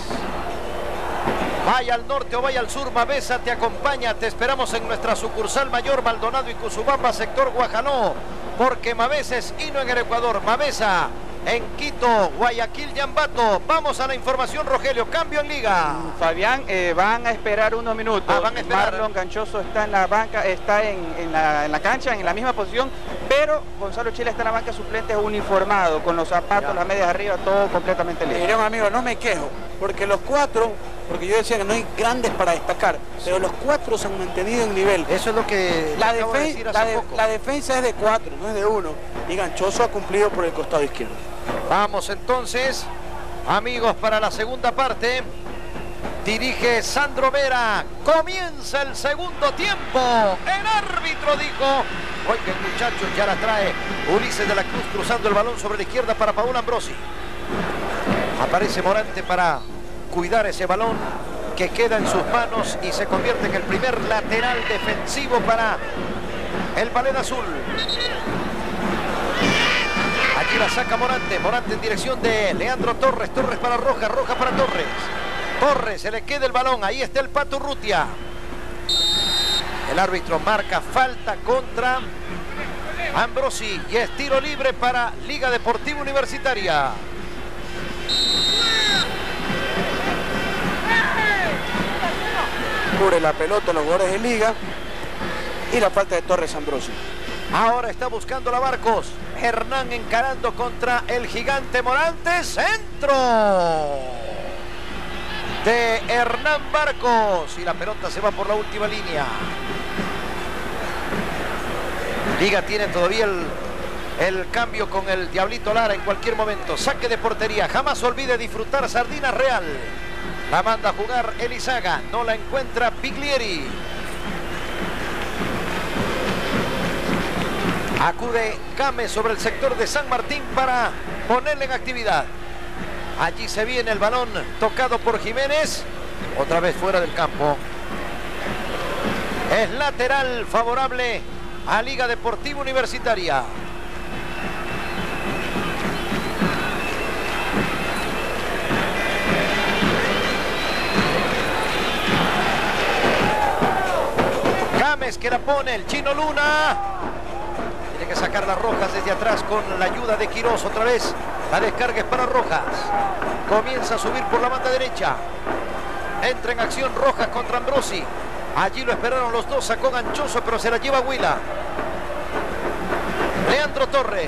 Vaya al norte o vaya al sur, Mavesa te acompaña. Te esperamos en nuestra sucursal mayor, Maldonado y Cusubamba, sector Guajaló, porque Mavesa es hino en el Ecuador. Mavesa en Quito, Guayaquil y Ambato. Vamos a la información, Rogelio. Cambio en Liga. Fabián, van a esperar unos minutos. Van a esperar. Marlon Ganchoso está en la banca, está en la cancha, en la misma posición, pero Gonzalo Chile está en la banca suplente uniformado, con los zapatos, las medias arriba, todo completamente listo. Miren, amigo, no me quejo, porque los 4, porque yo decía que no hay grandes para destacar, pero los 4 se han mantenido en nivel. Eso es lo que la defensa es de 4, no es de 1, y Ganchoso ha cumplido por el costado izquierdo. Vamos entonces, amigos, para la segunda parte. Dirige Sandro Vera. Comienza el segundo tiempo. El árbitro dijo: oigan, muchachos, ya la trae Ulises de la Cruz cruzando el balón sobre la izquierda para Paul Ambrosi. Aparece Morante para cuidar ese balón que queda en sus manos y se convierte en el primer lateral defensivo para el Ballet Azul. Aquí la saca Morante en dirección de Leandro Torres. Torres para Roja, Roja para Torres. Torres, se le queda el balón, ahí está el Pato Urrutia. El árbitro marca falta contra Ambrosi y es tiro libre para Liga Deportiva Universitaria. Cubre la pelota los jugadores de Liga y la falta de Torres Ambrosi. Ahora está buscando la Barcos. Hernán encarando contra el gigante Morante. Centro de Hernán Barcos y la pelota se va por la última línea. Liga tiene todavía el cambio con el Diablito Lara en cualquier momento. Saque de portería. Jamás olvide disfrutar Sardina Real. La manda a jugar Elizaga. No la encuentra Piglieri. Acude Game sobre el sector de San Martín para ponerle en actividad. Allí se viene el balón tocado por Jiménez. Otra vez fuera del campo. Es lateral favorable a Liga Deportiva Universitaria. Gámez que la pone, el Chino Luna. Tiene que sacar las Rojas desde atrás con la ayuda de Quirós otra vez. La descarga es para Rojas. Comienza a subir por la banda derecha. Entra en acción Rojas contra Ambrosi. Allí lo esperaron los dos, sacó Ganchoso, pero se la lleva Huila. Leandro Torres.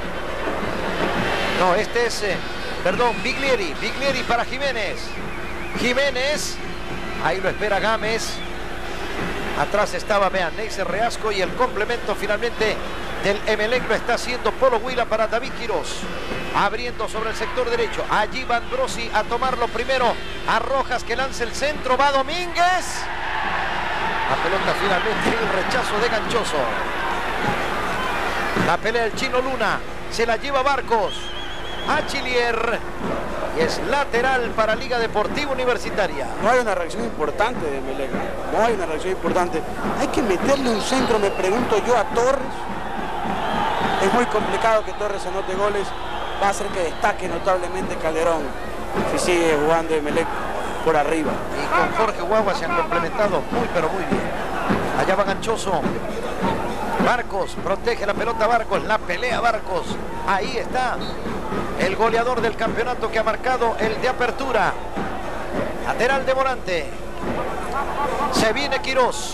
No, este es, Biglieri. Biglieri para Jiménez. Jiménez. Ahí lo espera Gámez. Atrás estaba, vean, Neisser Reasco, y el complemento finalmente del Emelec lo está haciendo Polo Huila para David Quirós. Abriendo sobre el sector derecho. Allí va Ambrosi a tomarlo primero. A Rojas que lanza el centro. Va Domínguez. La pelota finalmente, el rechazo de Ganchoso. La pelea del Chino Luna. Se la lleva Barcos. A Chilier. Y es lateral para Liga Deportiva Universitaria. No hay una reacción importante de Emelec. No hay una reacción importante. Hay que meterle un centro, me pregunto yo, a Torres. Es muy complicado que Torres anote goles. Va a hacer que destaque notablemente Calderón si sigue jugando Emelec por arriba. Y con Jorge Guagua se han complementado muy pero muy bien. Allá va Ganchoso. Barcos, protege la pelota Barcos, la pelea Barcos. Ahí está el goleador del campeonato que ha marcado el de apertura. Lateral de volante. Se viene Quirós.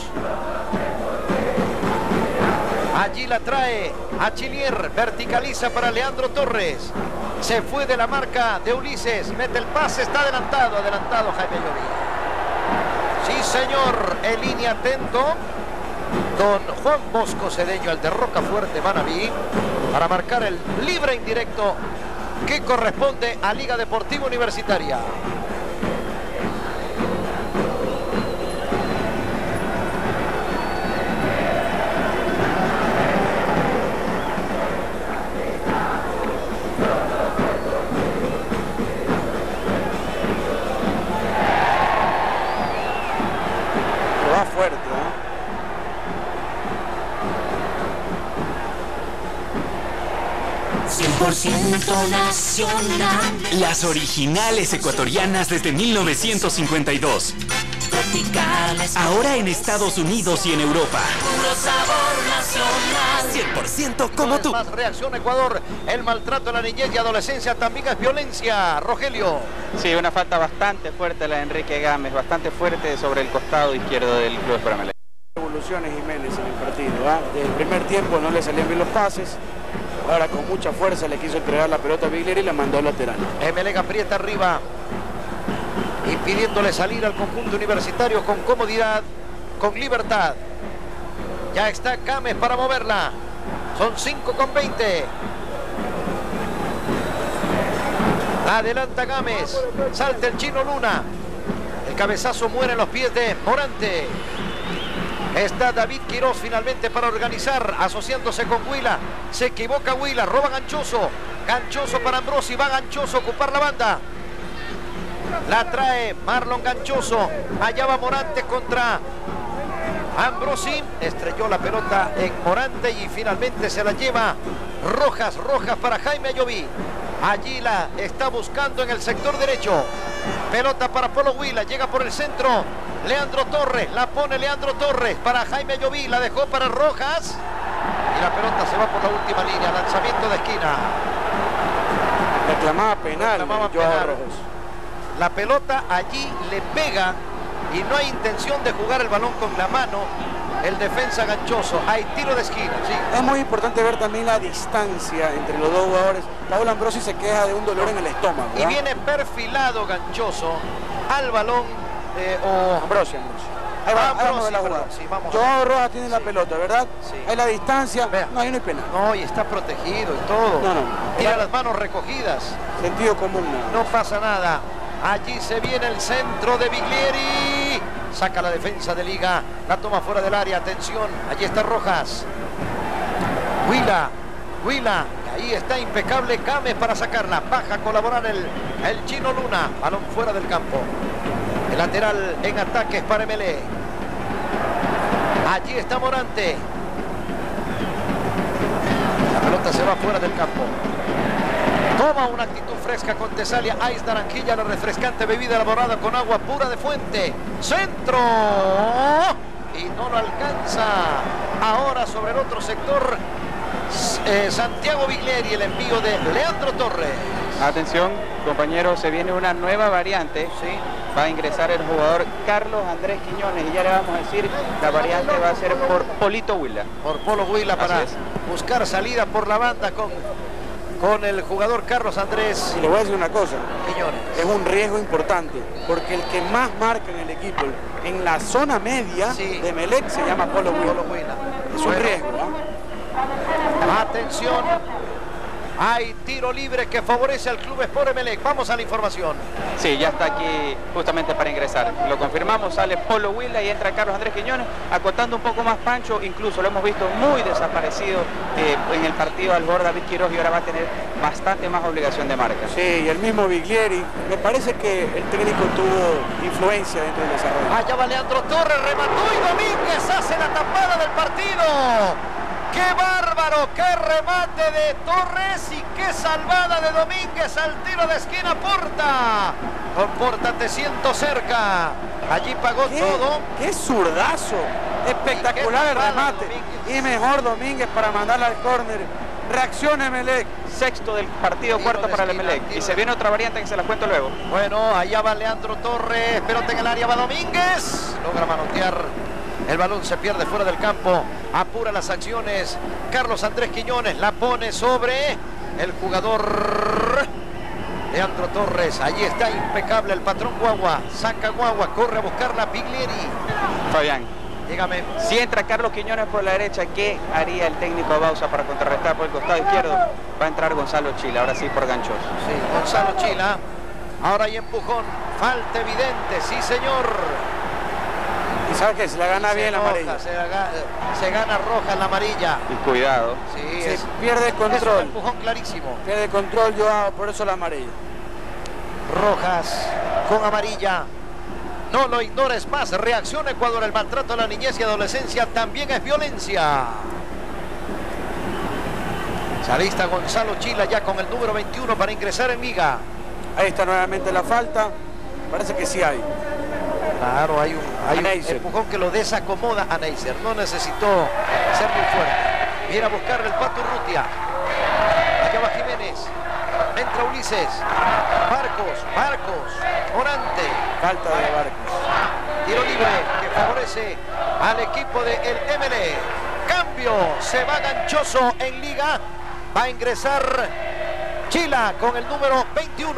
Allí la trae a Chilier, verticaliza para Leandro Torres. Se fue de la marca de Ulises, mete el pase, está adelantado Jaime Lloví. Sí señor, en línea atento. Don Juan Bosco Cedeño, el de Rocafuerte Manabí, para marcar el libre indirecto que corresponde a Liga Deportiva Universitaria. Fuerte, 100% nacional. Las originales ecuatorianas desde 1952. Tropicales. Ahora en Estados Unidos y en Europa. Puro sabor nacional. 100% como tú. Más reacción Ecuador. El maltrato a la niñez y adolescencia también es violencia. Rogelio. Sí, una falta bastante fuerte la de Enrique Gámez, bastante fuerte sobre el costado izquierdo del Club Sport Emelec. Evoluciones Jiménez en el partido. Desde el primer tiempo no le salían bien los pases. Ahora con mucha fuerza le quiso entregar la pelota a Biglieri y la mandó al lateral. Emelec aprieta arriba, impidiéndole salir al conjunto universitario con comodidad, con libertad. Ya está Gámez para moverla. Son 5:20. Adelanta Gámez. Salta el Chino Luna. El cabezazo muere en los pies de Morante. Está David Quirós finalmente para organizar, asociándose con Huila. Se equivoca Huila, roba Ganchoso. Ganchoso para Ambrosi, va Ganchoso a ocupar la banda. La trae Marlon Ganchoso. Allá va Morante contra Ambrosi. Estrelló la pelota en Morante y finalmente se la lleva Rojas. Rojas para Jaime Lloví. Allí la está buscando en el sector derecho. Pelota para Polo Huila, llega por el centro. Leandro Torres, la pone Leandro Torres para Jaime Lloví, la dejó para Rojas. Y la pelota se va por la última línea, lanzamiento de esquina. Reclamaba penal. Reclamaba penal. La pelota allí le pega y no hay intención de jugar el balón con la mano. El defensa Ganchoso, hay tiro de esquina, sí. Es muy importante ver también la distancia entre los dos jugadores. Paolo Ambrosi se queja de un dolor en el estómago, ¿verdad? Y viene perfilado Ganchoso al balón. Ambrosi. Ahí vamos a la jugada. Sí, Joao Rojas tiene la pelota, ¿verdad? Sí. Hay la distancia. Vea. No, ahí no hay penal. No, y está protegido y todo. No. Tira las manos recogidas. Sentido común. No pasa nada. Allí se viene el centro de Biglieri. Saca la defensa de Liga. La toma fuera del área. Atención. Allí está Rojas. Huila. Huila, ahí está impecable Gámez para sacarla. Baja a colaborar el Chino Luna. Balón fuera del campo. El lateral en ataques para Emelec. Allí está Morante. La pelota se va fuera del campo. Toma una actitud fresca con Tesalia Ice Naranjilla, la refrescante bebida elaborada con agua pura de fuente. Centro. Y no lo alcanza. Ahora sobre el otro sector, Santiago Biglieri, el envío de Leandro Torres. Atención, compañeros, se viene una nueva variante. Sí. Va a ingresar el jugador Carlos Andrés Quiñones y ya le vamos a decir, la variante va a ser por Polito Huila. Por Polo Huila para buscar salida por la banda con el jugador Carlos Andrés Y le voy a decir una cosa, Quiñones. es un riesgo importante, porque el que más marca en el equipo, en la zona media Sí. de Emelec, se llama Polo Huila. Polo Huila. Es un Bueno, riesgo, ¿ah? atención. Hay tiro libre que favorece al Club Sport Emelec. Vamos a la información. Sí, ya está aquí justamente para ingresar. Lo confirmamos, sale Polo Huila y entra Carlos Andrés Quiñones, acotando un poco más Pancho, incluso lo hemos visto muy desaparecido en el partido al borde David Quiroz y ahora va a tener bastante más obligación de marca. Sí, y el mismo Biglieri, me parece que el técnico tuvo influencia dentro del desarrollo. Allá va Leandro Torres, remató y Domínguez hace la tapada del partido. ¡Qué bárbaro! ¡Qué remate de Torres y qué salvada de Domínguez al tiro de esquina Porta! Con Porta te siento cerca. Allí pagó todo. ¡Qué zurdazo! Espectacular el remate. Y mejor Domínguez para mandarla al córner. Reacciona Emelec. Sexto del partido, Tiro cuarto de para el esquina, Emelec. tiro Y se de- viene otra variante que se las cuento luego. Bueno, allá va Leandro Torres. Pelota en el área, va Domínguez. Logra manotear. El balón se pierde fuera del campo. Apura las acciones. Carlos Andrés Quiñones la pone sobre el jugador Leandro Torres. Allí está impecable el patrón Guagua. Saca Guagua, corre a buscarla Biglieri. Fabián, Dígame. si entra Carlos Quiñones por la derecha, ¿qué haría el técnico Bausa para contrarrestar por el costado izquierdo? Va a entrar Gonzalo Chila, ahora sí por ganchos. Sí, Gonzalo Chila. Ahora hay empujón. Falta evidente, sí señor. Y sabe que se la gana bien la Roja, amarilla. se gana roja en la amarilla. Y cuidado. Sí, Se es, pierde el es un control. empujón clarísimo. Pierde el control, yo hago por eso la amarilla. Rojas con amarilla. No lo ignores más. Reacciona Ecuador. El maltrato a la niñez y adolescencia también es violencia. Se alista Gonzalo Chila ya con el número 21 para ingresar en liga. Ahí está nuevamente la falta. Parece que sí hay. Claro, hay un Neisser. empujón que lo desacomoda a Neisser. No necesitó ser muy fuerte. Viene a buscarle el Pato Urrutia. Allá va Jiménez. Entra Ulises. Barcos. Morante. Falta de Barcos. Tiro libre que favorece al equipo de el Emelec. Cambio. Se va Ganchoso en liga. Va a ingresar Chila con el número 21.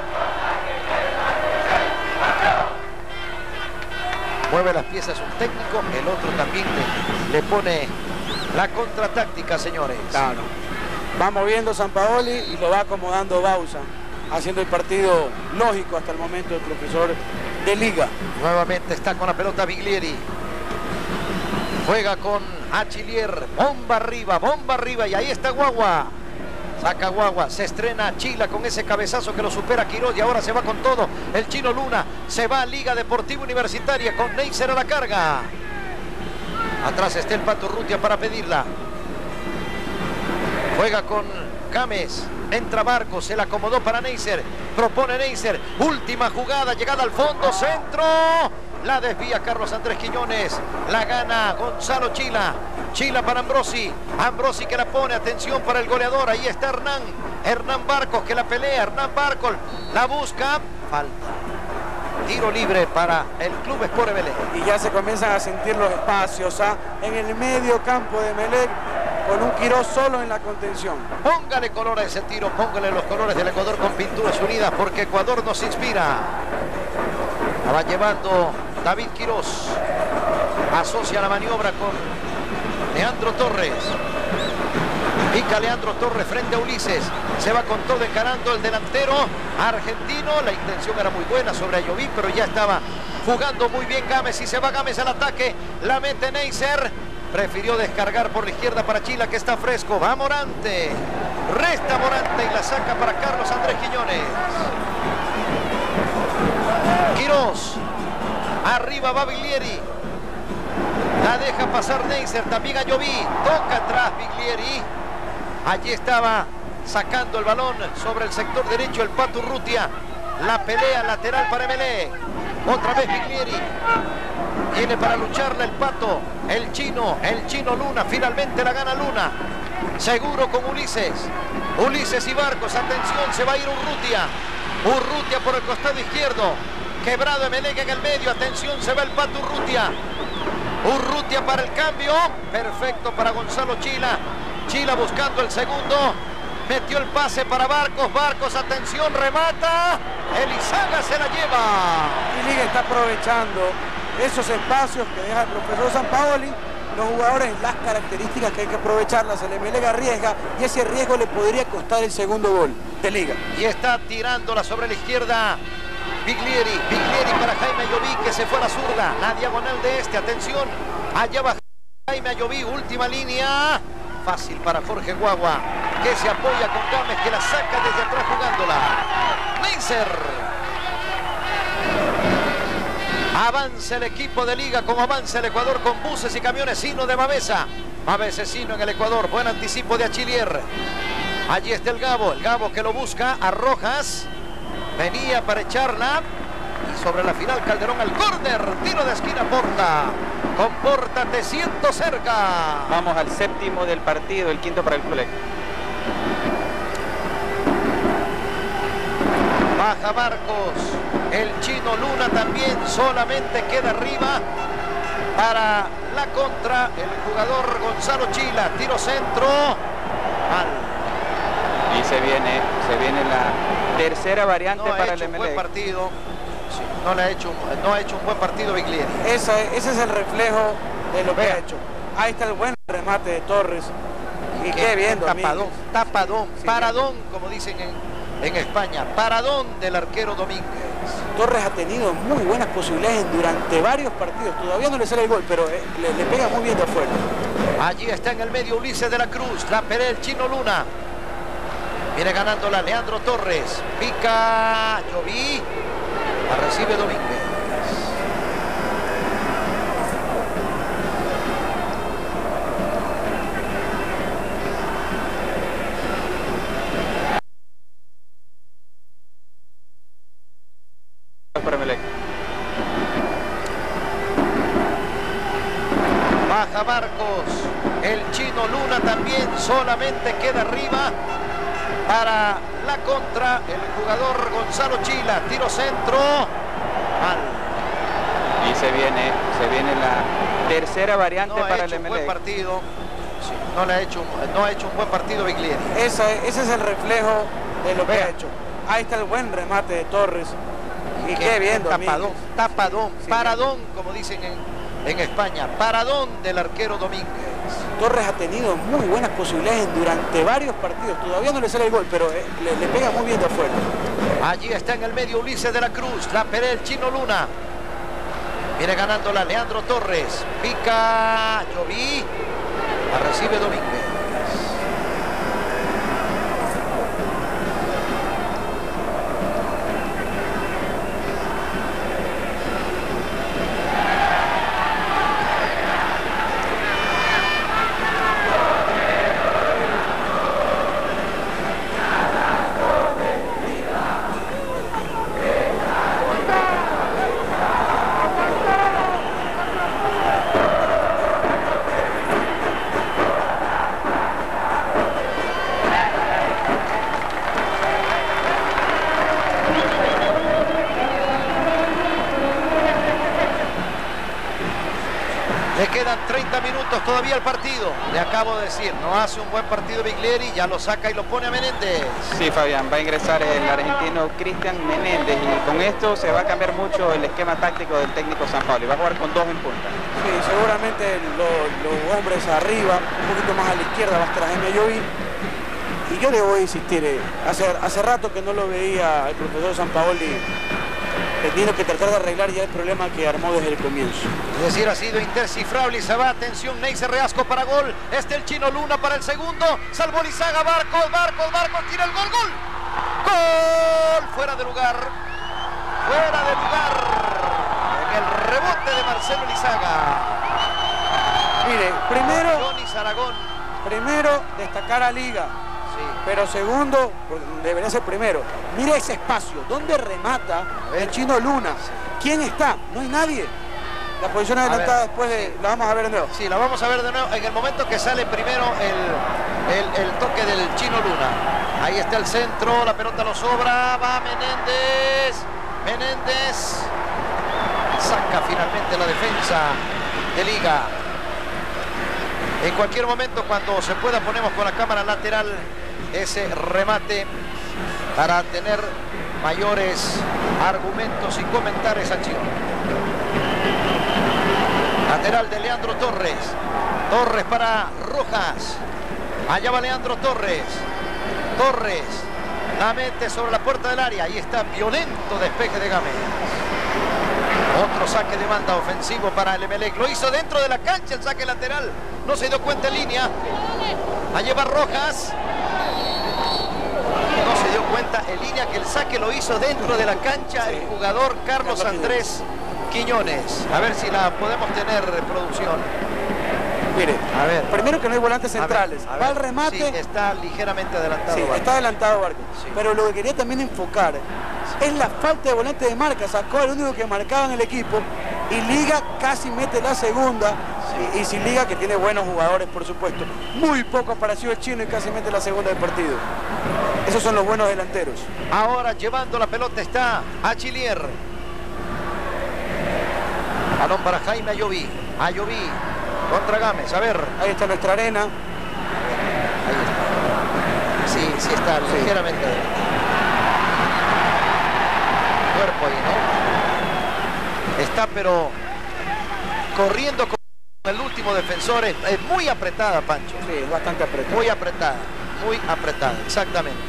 Mueve las piezas un técnico, el otro también le pone la contratáctica, señores. Claro. Va moviendo Sampaoli y lo va acomodando Bausa, haciendo el partido lógico hasta el momento del profesor de liga. Nuevamente está con la pelota Biglieri. Juega con Achillier. Bomba arriba y ahí está Guagua. Saca Guagua, se estrena Chila con ese cabezazo que lo supera Quiroz y ahora se va con todo. El Chino Luna se va a Liga Deportiva Universitaria con Neisser a la carga. Atrás está el Pato Urrutia para pedirla. Juega con Gámez. Entra Barcos, se la acomodó para Neisser. Propone Neisser. Última jugada, llegada al fondo, centro. La desvía Carlos Andrés Quiñones. La gana Gonzalo Chila. Chila para Ambrosi. Ambrosi que la pone. Atención para el goleador. Ahí está Hernán. Hernán Barcos que la pelea. Hernán Barcos la busca. Falta. Tiro libre para el Club Sport Emelec. Y ya se comienzan a sentir los espacios en el medio campo de Emelec, con un Quiroz solo en la contención. Póngale color a ese tiro. Póngale los colores del Ecuador con Pinturas Unidas porque Ecuador nos inspira. La va llevando David Quiroz. Asocia la maniobra con Leandro Torres. Pica Leandro Torres frente a Ulises. Se va con todo encarando el delantero argentino. La intención era muy buena sobre Ayoví, pero ya estaba jugando muy bien Gámez y se va Gámez al ataque. La mete Neisser. Prefirió descargar por la izquierda para Chila, que está fresco. Va Morante. Resta Morante y la saca para Carlos Andrés Quiñones. Quirós. Arriba va Viglieri. La deja pasar Neisser. También a Lloví. Toca atrás Viglieri. Allí estaba sacando el balón sobre el sector derecho el Pato Urrutia. La pelea lateral para Emelec. Otra vez Viglieri. Viene para lucharla el Pato. El chino Luna. Finalmente la gana Luna. Seguro con Ulises. Ulises y Barcos. Atención, se va a ir Urrutia. Urrutia por el costado izquierdo. Quebrado Emelec en el medio. Atención, se va el Pato Urrutia. Urrutia para el cambio. Perfecto para Gonzalo Chila. Chila buscando el segundo. Metió el pase para Barcos. Barcos, atención, remata. Elizaga se la lleva. Y Liga está aprovechando esos espacios que deja el profesor Sampaoli. Los jugadores, las características que hay que aprovecharlas. El Emelec arriesga y ese riesgo le podría costar el segundo gol de Liga. Y está tirándola sobre la izquierda Viglieri. Viglieri para Jaime Lloví, que se fue a la zurda. La diagonal de este, atención. Allá va Jaime Lloví, última línea. Fácil para Jorge Guagua, que se apoya con Gámez, que la saca desde atrás jugándola. Neisser. Avanza el equipo de Liga, como avanza el Ecuador con buses y camiones Sino de Mavesa. Mavesino en el Ecuador. Buen anticipo de Achillier. Allí está el Gabo que lo busca a Rojas. Venía para echarla. Y sobre la final Calderón al córner. Tiro de esquina Porta. Con Porta te siento cerca. Vamos al séptimo del partido, el quinto para el Emelec. Baja Barcos. El chino Luna también solamente queda arriba para la contra. El jugador Gonzalo Chila. Tiro centro. Mal. Y se viene la tercera variante para el Emelec. Buen partido. Sí, no ha hecho un buen partido Viglieri. Ese es el reflejo de lo que ha hecho. Ahí está el buen remate de Torres. Y qué bien, tapadón, sí, paradón, como dicen en España. Paradón del arquero Domínguez. Torres ha tenido muy buenas posibilidades durante varios partidos. Todavía no le sale el gol, pero le pega muy bien de afuera. Allí está en el medio Ulises de la Cruz. La pelea el chino Luna. Viene ganándola Leandro Torres. Pica Lloví. La recibe Domínguez. Baja Barcos. El chino Luna también solamente queda arriba para la contra. El jugador Gonzalo Chila. Tiro centro. Mal. Y se viene la tercera variante para el Emelec. Buen partido. Sí, no ha hecho un buen partido Viglieri. Ese es el reflejo de lo que ha hecho. Ahí está el buen remate de Torres. Y qué bien, tapadón, sí, paradón, como dicen en España. Paradón del arquero Domínguez. Torres ha tenido muy buenas posibilidades durante varios partidos. Todavía no le sale el gol, pero le pega muy bien de afuera. Allí está en el medio Ulises de la Cruz. La pelea el chino Luna. Viene ganándola Leandro Torres. Pica Lloví. La recibe Domínguez. Le quedan 30 minutos todavía al partido. Le acabo de decir, no hace un buen partido Viglieri, ya lo saca y lo pone a Menéndez. Sí, Fabián, va a ingresar el argentino Cristian Menéndez y con esto se va a cambiar mucho el esquema táctico del técnico Sampaoli. Va a jugar con dos en punta. Sí, seguramente los hombres arriba, un poquito más a la izquierda va a estar Jaime Lloví. Y yo le voy a insistir, hace rato que no lo veía el profesor Sampaoli teniendo que tratar de arreglar ya el problema que armó desde el comienzo. Es decir, ha sido indescifrable y se va. Atención, Neisser Reasco para gol. El Chino Luna para el segundo. Salvó Lizaga, Barcos, tira el gol, gol. ¡Gol! Fuera de lugar. Fuera de lugar. En el rebote de Marcelo Lizaga. Mire, primero, Johnny Saragón. primero destacar a Liga. Sí. Pero segundo, debería ser primero. Mire ese espacio, ¿dónde remata el Chino Luna? ¿Quién está? No hay nadie. La posición adelantada después de... La vamos a ver de nuevo. Sí, la vamos a ver de nuevo en el momento que sale primero el toque del Chino Luna. Ahí está el centro, la pelota lo sobra, va Menéndez. Menéndez saca finalmente la defensa de Liga. En cualquier momento, cuando se pueda, ponemos con la cámara lateral ese remate para tener mayores argumentos y comentarios al Chino. Lateral de Leandro Torres. Torres para Rojas. Allá va Leandro Torres. Torres la mete sobre la puerta del área. Ahí está, violento despeje de Gámez. Otro saque de banda ofensivo para el Emelec. Lo hizo dentro de la cancha el saque lateral. No se dio cuenta en línea. Allá va Rojas. No se dio cuenta en línea que el saque lo hizo dentro de la cancha el jugador Carlos Andrés Quiñones. A ver si la podemos tener, producción. Mire, A ver. primero que no hay volantes centrales. A ver, Va el remate. Sí, está ligeramente adelantado. Sí, Barco. está adelantado Barco. Sí. Pero lo que quería también enfocar es la falta de volante de marca. Sacó el único que marcaba en el equipo y Liga casi mete la segunda. Y sin Liga, que tiene buenos jugadores, por supuesto. Muy poco apareció el Chino y casi mete la segunda del partido. Esos son los buenos delanteros. Ahora llevando la pelota está Achillier. Balón para Jaime Ayoví. Ayoví contra Gámez. A ver. Ahí está nuestra arena. Ahí está. Sí, sí está ligeramente. Cuerpo ahí, ¿no? Está pero corriendo con el último defensor. Es muy apretada, Pancho. Sí, es bastante apretada. Muy apretada, exactamente.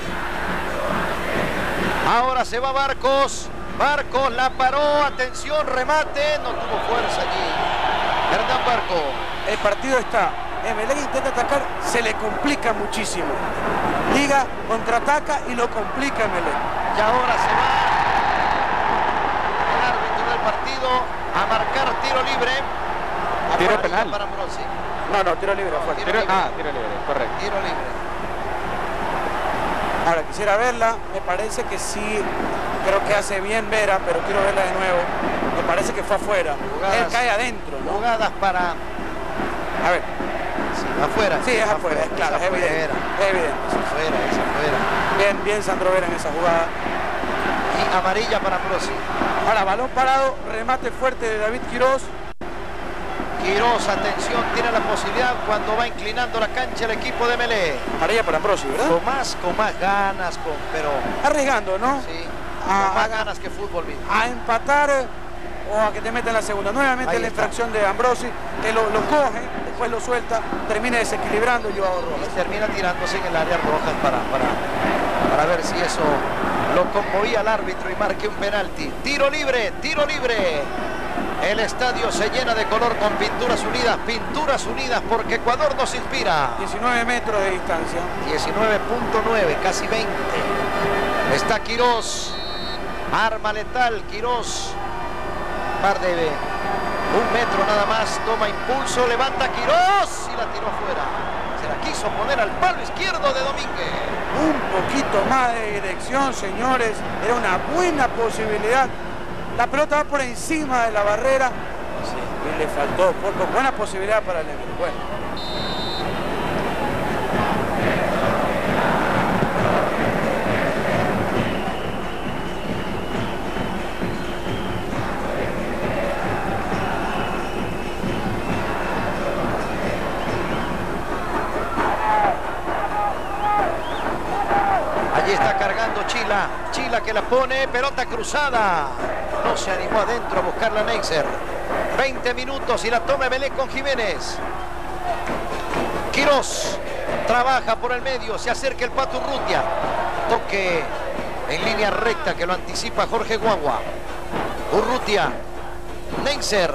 Ahora se va Barcos. Barcos la paró, atención, remate. No tuvo fuerza allí Hernán Barco. El partido está. Emelec intenta atacar, se le complica muchísimo. Liga contraataca y lo complica Emelec. Y ahora se va el árbitro del partido a marcar tiro libre. Tiro penal. Para Ambrosi. No, tiro libre. No, fuerte. tiro libre. Tiro libre, correcto. Tiro libre. Ahora quisiera verla, me parece que sí, creo que hace bien Vera, pero quiero verla de nuevo. Me parece que fue afuera. Él cae adentro, ¿no? Jugadas para... A ver. Sí, afuera. Sí, es afuera, es claro, es evidente. Es evidente. Es afuera. Bien Sandro Vera en esa jugada. Y amarilla para Ambrosi. Ahora, balón parado, remate fuerte de David Quirós. Quirós, atención, tiene la posibilidad cuando va inclinando la cancha el equipo de Emelec. Amarilla para Ambrosi, ¿verdad? Con más ganas, pero... Arriesgando, ¿no? Sí, Ah, con más ganas que fútbol mismo. A empatar o a que te meten la segunda. Nuevamente Ahí la está. infracción de Ambrosi, que lo coge, después lo suelta, termina desequilibrando Joao Y Rojas. termina tirándose en el área Rojas para ver si eso lo conmovía al árbitro y marque un penalti. Tiro libre, tiro libre. El estadio se llena de color con pinturas unidas porque Ecuador nos inspira. 19 metros de distancia. 19.9, casi 20. Está Quirós, arma letal, Quirós, par de 1 metro nada más, toma impulso, levanta Quirós y la tiró afuera. Se la quiso poner al palo izquierdo de Domínguez. Un poquito más de dirección, señores. Era una buena posibilidad. La pelota va por encima de la barrera. Sí, y le faltó poco. Buena posibilidad para el Emelec. Bueno. Allí está cargando Chila. Chila que la pone, pelota cruzada. No se animó adentro a buscarla Neisser. 20 minutos y la toma Emelec con Jiménez. Quirós trabaja por el medio, se acerca el Pato Urrutia. Toque en línea recta que lo anticipa Jorge Guagua. Urrutia. Neisser.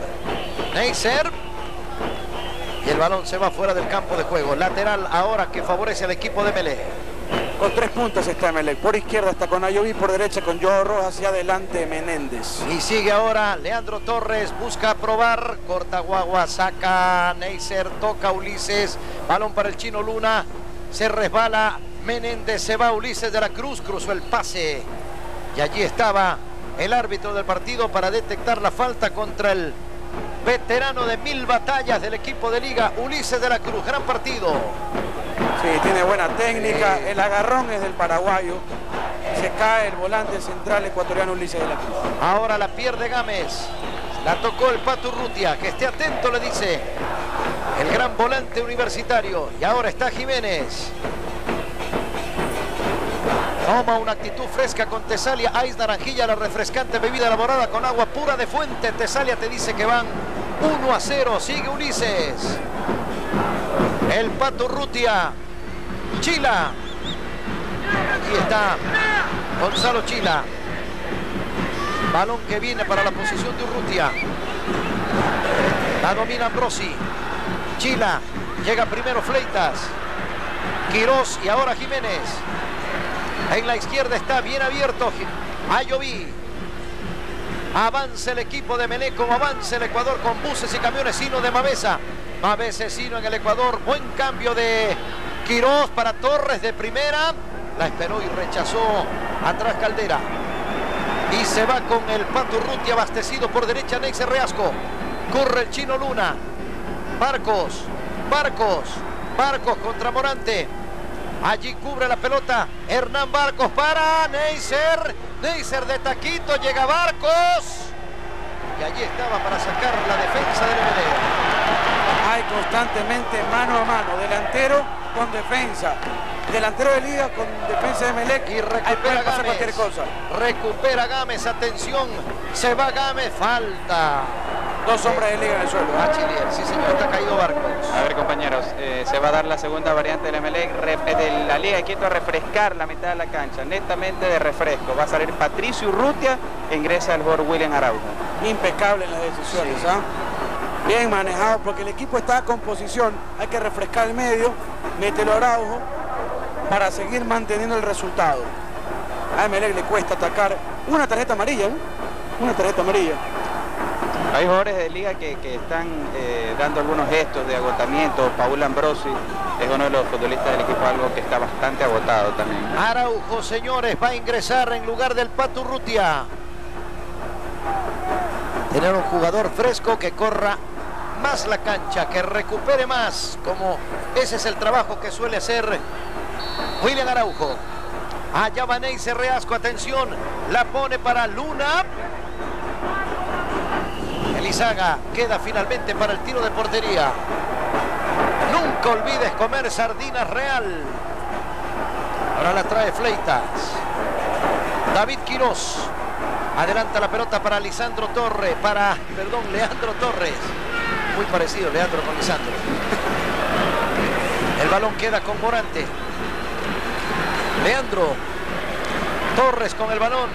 Y el balón se va fuera del campo de juego. Lateral ahora que favorece al equipo de Emelec. Con 3 puntas está Emelec. Por izquierda está con Ayoví, por derecha con Joao Rojas, hacia adelante Menéndez. Y sigue ahora Leandro Torres, busca probar, corta Guagua, saca Neisser, toca Ulises, balón para el Chino Luna, se resbala Menéndez, se va Ulises de la Cruz, cruzó el pase. Y allí estaba el árbitro del partido para detectar la falta contra el veterano de 1000 batallas del equipo de Liga, Ulises de la Cruz. Gran partido. Sí, tiene buena técnica, el agarrón es del paraguayo. Se cae el volante central ecuatoriano Ulises de la Cruz. Ahora la pierde Gámez. La tocó el Pato Urrutia. Que esté atento, le dice el gran volante universitario. Y ahora está Jiménez. Toma una actitud fresca con Tesalia. Ice Naranjilla, la refrescante bebida elaborada con agua pura de fuente. Tesalia te dice que van 1-0. Sigue Ulises. El Pato Urrutia. Chila. Aquí está Gonzalo Chila. Balón que viene para la posición de Urrutia. La domina Ambrosi. Chila. Llega primero Fleitas. Quirós y ahora Jiménez. En la izquierda está bien abierto Ayoví. Avanza el equipo de Emelec como avanza el Ecuador con buses y camiones. Sino de Mavesa. Mavesa Sino en el Ecuador. Buen cambio de Quirós para Torres de primera. La esperó y rechazó atrás Caldera. Y se va con el Pato Urrutia abastecido por derecha Neisser Reasco. Corre el Chino Luna. Barcos contra Morante. Allí cubre la pelota Hernán Barcos para Neisser. Neisser de taquito, llega Barcos. Y allí estaba para sacar la defensa del Emelec. Hay constantemente mano a mano, delantero con defensa. Delantero de Liga con defensa de Emelec. Y recupera Gámez. Cualquier cosa. Recupera Gámez, atención. Se va Gámez, falta. 2 hombres de Liga en el suelo. Achillier, sí señor, está caído Barcos. A ver, compañeros, se va a dar la segunda variante del Emelec, de la Liga de Quito, a refrescar la mitad de la cancha, netamente de refresco. Va a salir Patricio Urrutia e ingresa el jugador William Araujo. Impecable en las decisiones, Sí. Bien manejado, porque el equipo está con posición. Hay que refrescar el medio, mételo a Araujo para seguir manteniendo el resultado. A Emelec le cuesta atacar. Una tarjeta amarilla, ¿no? Una tarjeta amarilla. Hay jugadores de Liga que están dando algunos gestos de agotamiento. Paul Ambrosi es uno de los futbolistas del equipo, algo que está bastante agotado también. Araujo, señores, va a ingresar en lugar del Pato Urrutia. Tener un jugador fresco que corra más la cancha, que recupere más, como ese es el trabajo que suele hacer William Araujo. Allá va Neisser Reasco, atención, la pone para Luna. Elizaga queda finalmente para el tiro de portería. Nunca olvides comer sardinas Real. Ahora la trae Fleitas. David Quirós. Adelanta la pelota para Leandro Torres. Muy parecido Leandro con Lisandro. El balón queda con Morante. Leandro Torres con el balón.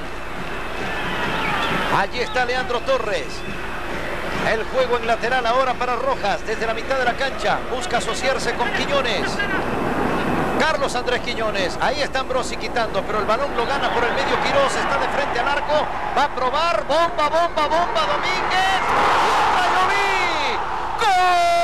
Allí está Leandro Torres. El juego en lateral ahora para Rojas. Desde la mitad de la cancha. Busca asociarse con Quiñones. Carlos Andrés Quiñones. Ahí está Ambrosi quitando, pero el balón lo gana por el medio Quirós. Está de frente al arco. Va a probar. Bomba Domínguez. ¡Ayoví! ¡Gol!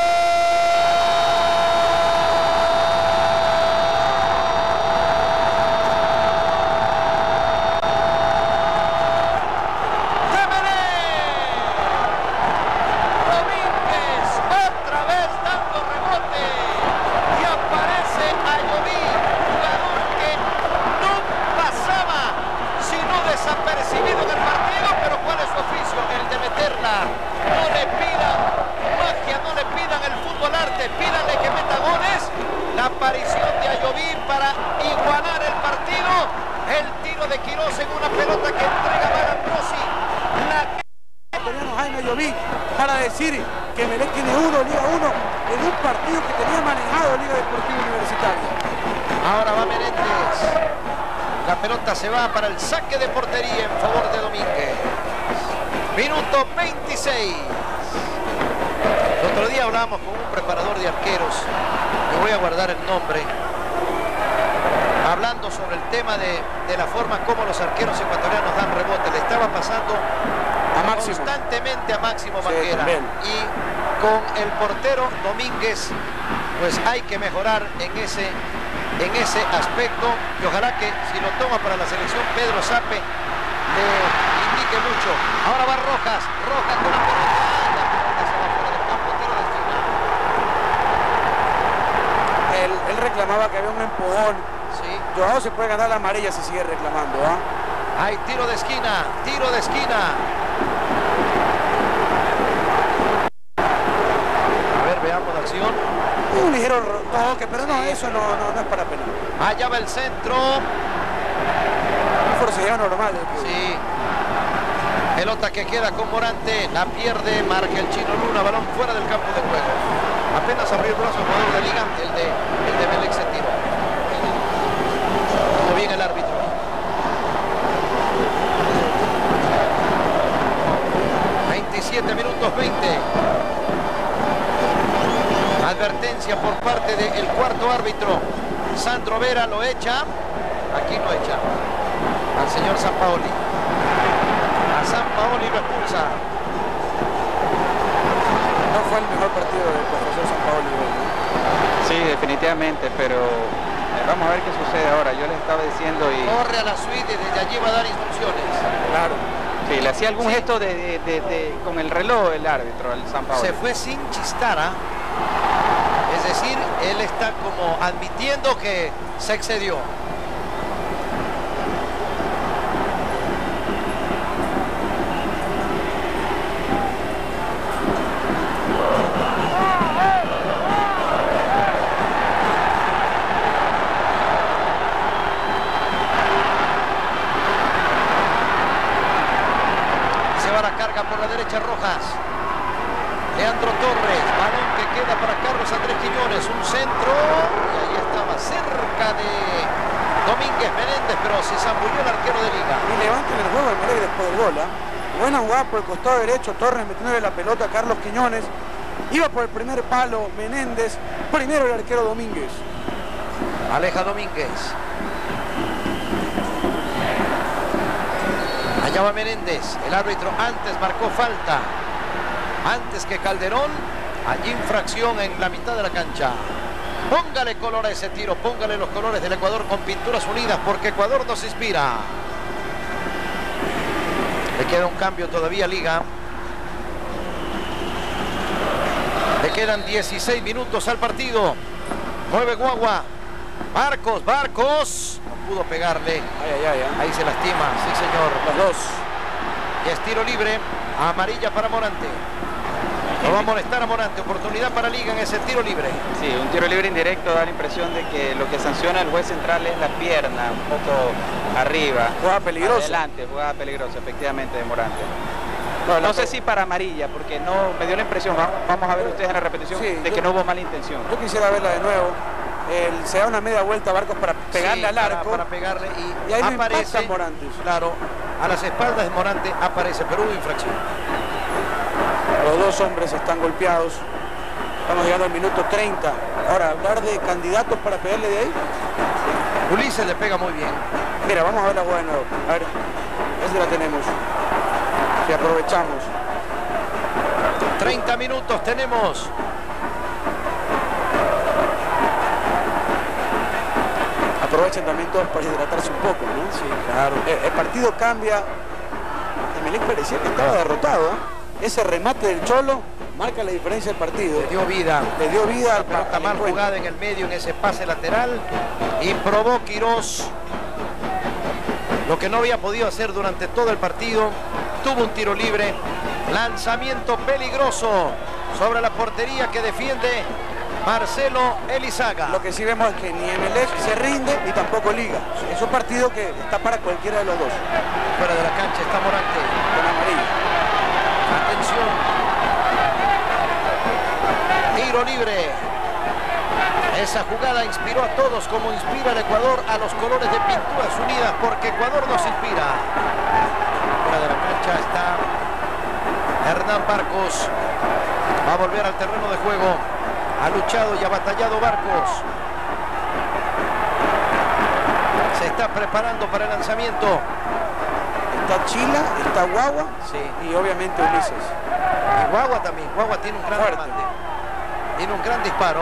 Aparición de Ayoví para igualar el partido. El tiro de Quirós en una pelota que entrega para Ambrosi. Jaime Ayoví para decir que Emelec tiene Liga 1 en un partido que tenía manejado Liga Deportiva Universitaria. Ahora va Menéndez. La pelota se va para el saque de portería en favor de Domínguez. Minuto 26. El otro día hablamos con un preparador de arqueros, le voy a guardar el nombre, hablando sobre el tema de la forma como los arqueros ecuatorianos dan rebote. Le estaba pasando constantemente a Máximo Manguera. Y con el portero Domínguez, pues hay que mejorar en ese aspecto. Y ojalá que si lo toma para la selección Pedro Zappe le indique mucho. Ahora va Rojas. Rojas con la pelota. La pelota se va fuera del campo. Tiro de esquina. Él reclamaba que había un empujón. Sí. Joao se puede ganar la amarilla si sigue reclamando, ¿ah? Hay tiro de esquina, tiro de esquina. A ver, veamos la acción. Un ligero toque, pero no, eso no es para penal. Allá va el centro. Un forcejeo normal. Sí. Pelota que queda con Morante. La pierde, marca el Chino Luna. Balón fuera del campo de juego. Apenas abrió el brazo el jugador de Liga. El de Melec se tiró. Muy bien el árbitro. Minutos 20. Advertencia por parte del cuarto árbitro. Sandro Vera lo echa. Aquí lo echa al señor Sampaoli. A Sampaoli lo expulsa. No fue el mejor partido del profesor Sampaoli. Sí, definitivamente, pero vamos a ver qué sucede ahora. Yo les estaba diciendo y... Corre a la suite y desde allí va a dar instrucciones. Claro. Sí, le hacía algún gesto con el reloj el árbitro, el Sampaoli. Se fue sin chistara. Es decir, él está como admitiendo que se excedió. Por la derecha Rojas. Leandro Torres, balón que queda para Carlos Andrés Quiñones, un centro y ahí estaba cerca de Domínguez Menéndez, pero se zambulló el arquero de Liga. Y levanten el juego el Melec después del gol. Buena jugada por el costado derecho, Torres metiéndole la pelota a Carlos Quiñones. Iba por el primer palo Menéndez, primero el arquero Domínguez. Aleja Domínguez. Allá va Menéndez, el árbitro antes marcó falta, antes que Calderón, allí infracción en la mitad de la cancha. Póngale color a ese tiro, póngale los colores del Ecuador con Pinturas Unidas, porque Ecuador nos inspira. Le queda un cambio todavía Liga. Le quedan 16 minutos al partido. Mueve Guagua. Barcos. Pudo pegarle. Ahí se lastima, sí señor. Los dos. Y es tiro libre, amarilla para Morante. Lo va a molestar a Morante, oportunidad para Liga en ese tiro libre. Sí, un tiro libre indirecto, da la impresión de que lo que sanciona el juez central es la pierna, un poco arriba. Jugada peligrosa. Adelante, jugada peligrosa, efectivamente, de Morante. No sé si para amarilla, porque no me dio la impresión, vamos a ver ustedes en la repetición, de que no hubo mala intención. Yo quisiera verla de nuevo. Se da una media vuelta a Barcos para pegarle al arco. Para pegarle y ahí aparece Morante. Claro, a las espaldas de Morante aparece, pero hubo infracción. Los dos hombres están golpeados. Estamos llegando al minuto 30. Ahora, hablar de candidatos para pegarle de ahí. Ulises le pega muy bien. Mira, vamos a ver la jugada de nuevo. A ver, esa la tenemos. Si aprovechamos. 30 minutos tenemos. Aprovechen también todos para hidratarse un poco, ¿no? Sí, claro. El partido cambia. El Melec parecía que estaba derrotado, ¿eh? Ese remate del Cholo marca la diferencia del partido. Le dio vida. Le dio vida al pelota mal jugada en el medio, en ese pase lateral. Y probó Quirós lo que no había podido hacer durante todo el partido. Tuvo un tiro libre. Lanzamiento peligroso sobre la portería que defiende Marcelo Elizaga. Lo que sí vemos es que ni Emelec se rinde ni tampoco Liga. Es un partido que está para cualquiera de los dos. Fuera de la cancha está Morante. Con amarilla. Atención. Tiro libre. Esa jugada inspiró a todos como inspira el Ecuador a los colores de Pinturas Unidas, porque Ecuador nos inspira. Fuera de la cancha está Hernán Barcos va a volver al terreno de juego. Ha luchado y ha batallado Barcos. Se está preparando para el lanzamiento. Está Chila, está Guagua, Sí. y obviamente Ulises. Y Guagua también. Guagua tiene un gran Fuerte. remate. Tiene un gran disparo.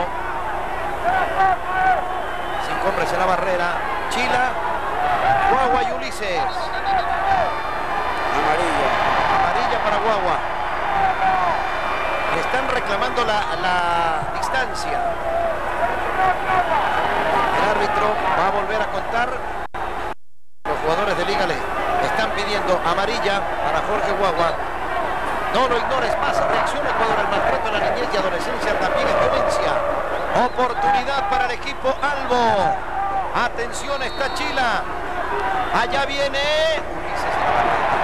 5 hombres en la barrera. Chila, Guagua y Ulises. Amarilla. Amarilla para Guagua. Le están reclamando la distancia. El árbitro va a volver a contar. Los jugadores de Liga le están pidiendo amarilla para Jorge Guagua. No lo ignores más. Reacciona Ecuador al maltrato en la niñez y adolescencia, también en violencia. Oportunidad para el equipo Albo. Atención, está Chila. Allá viene Ulises en la barrera.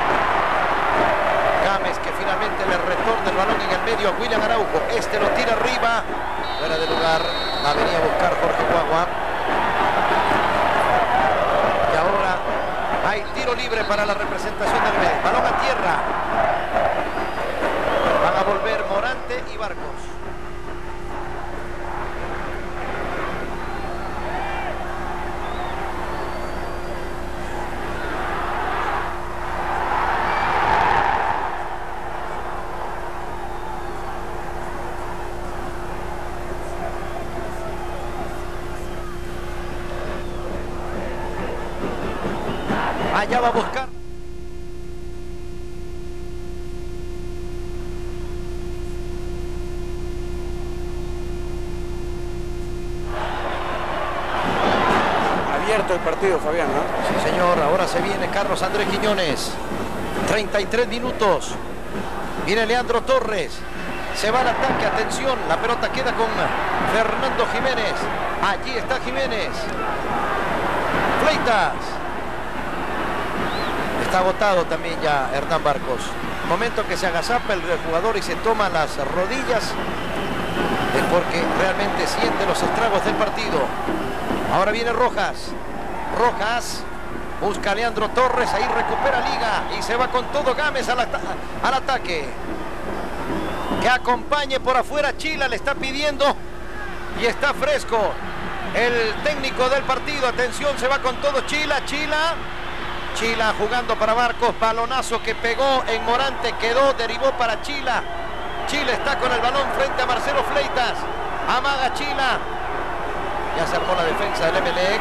Gámez, que finalmente le retorna el balón en el medio a William Araujo. Este lo tira arriba. Fuera de lugar. La venía a buscar Jorge Guagua. Y ahora hay tiro libre para la representación del Vélez. Balón a tierra. Van a volver Morante y Barcos. Allá va a buscar. Abierto el partido, Fabián, ¿no? Sí, señor. Ahora se viene Carlos Andrés Quiñones. 33 minutos. Viene Leandro Torres. Se va al ataque. Atención. La pelota queda con Fernando Jiménez. Allí está Jiménez. Fleitas. Está agotado también ya Hernán Barcos. Momento que se agazapa el jugador y se toma las rodillas. Es porque realmente siente los estragos del partido. Ahora viene Rojas. Rojas busca a Leandro Torres. Ahí recupera Liga. Y se va con todo Gámez al ataque. Que acompañe por afuera Chila. Le está pidiendo. Y está fresco el técnico del partido. Atención, se va con todo Chila. Chila jugando para Barcos. Balonazo que pegó en Morante. Quedó, derivó para Chila. Chila está con el balón frente a Marcelo Fleitas. Amaga Chila. Ya se armó la defensa del Emelec.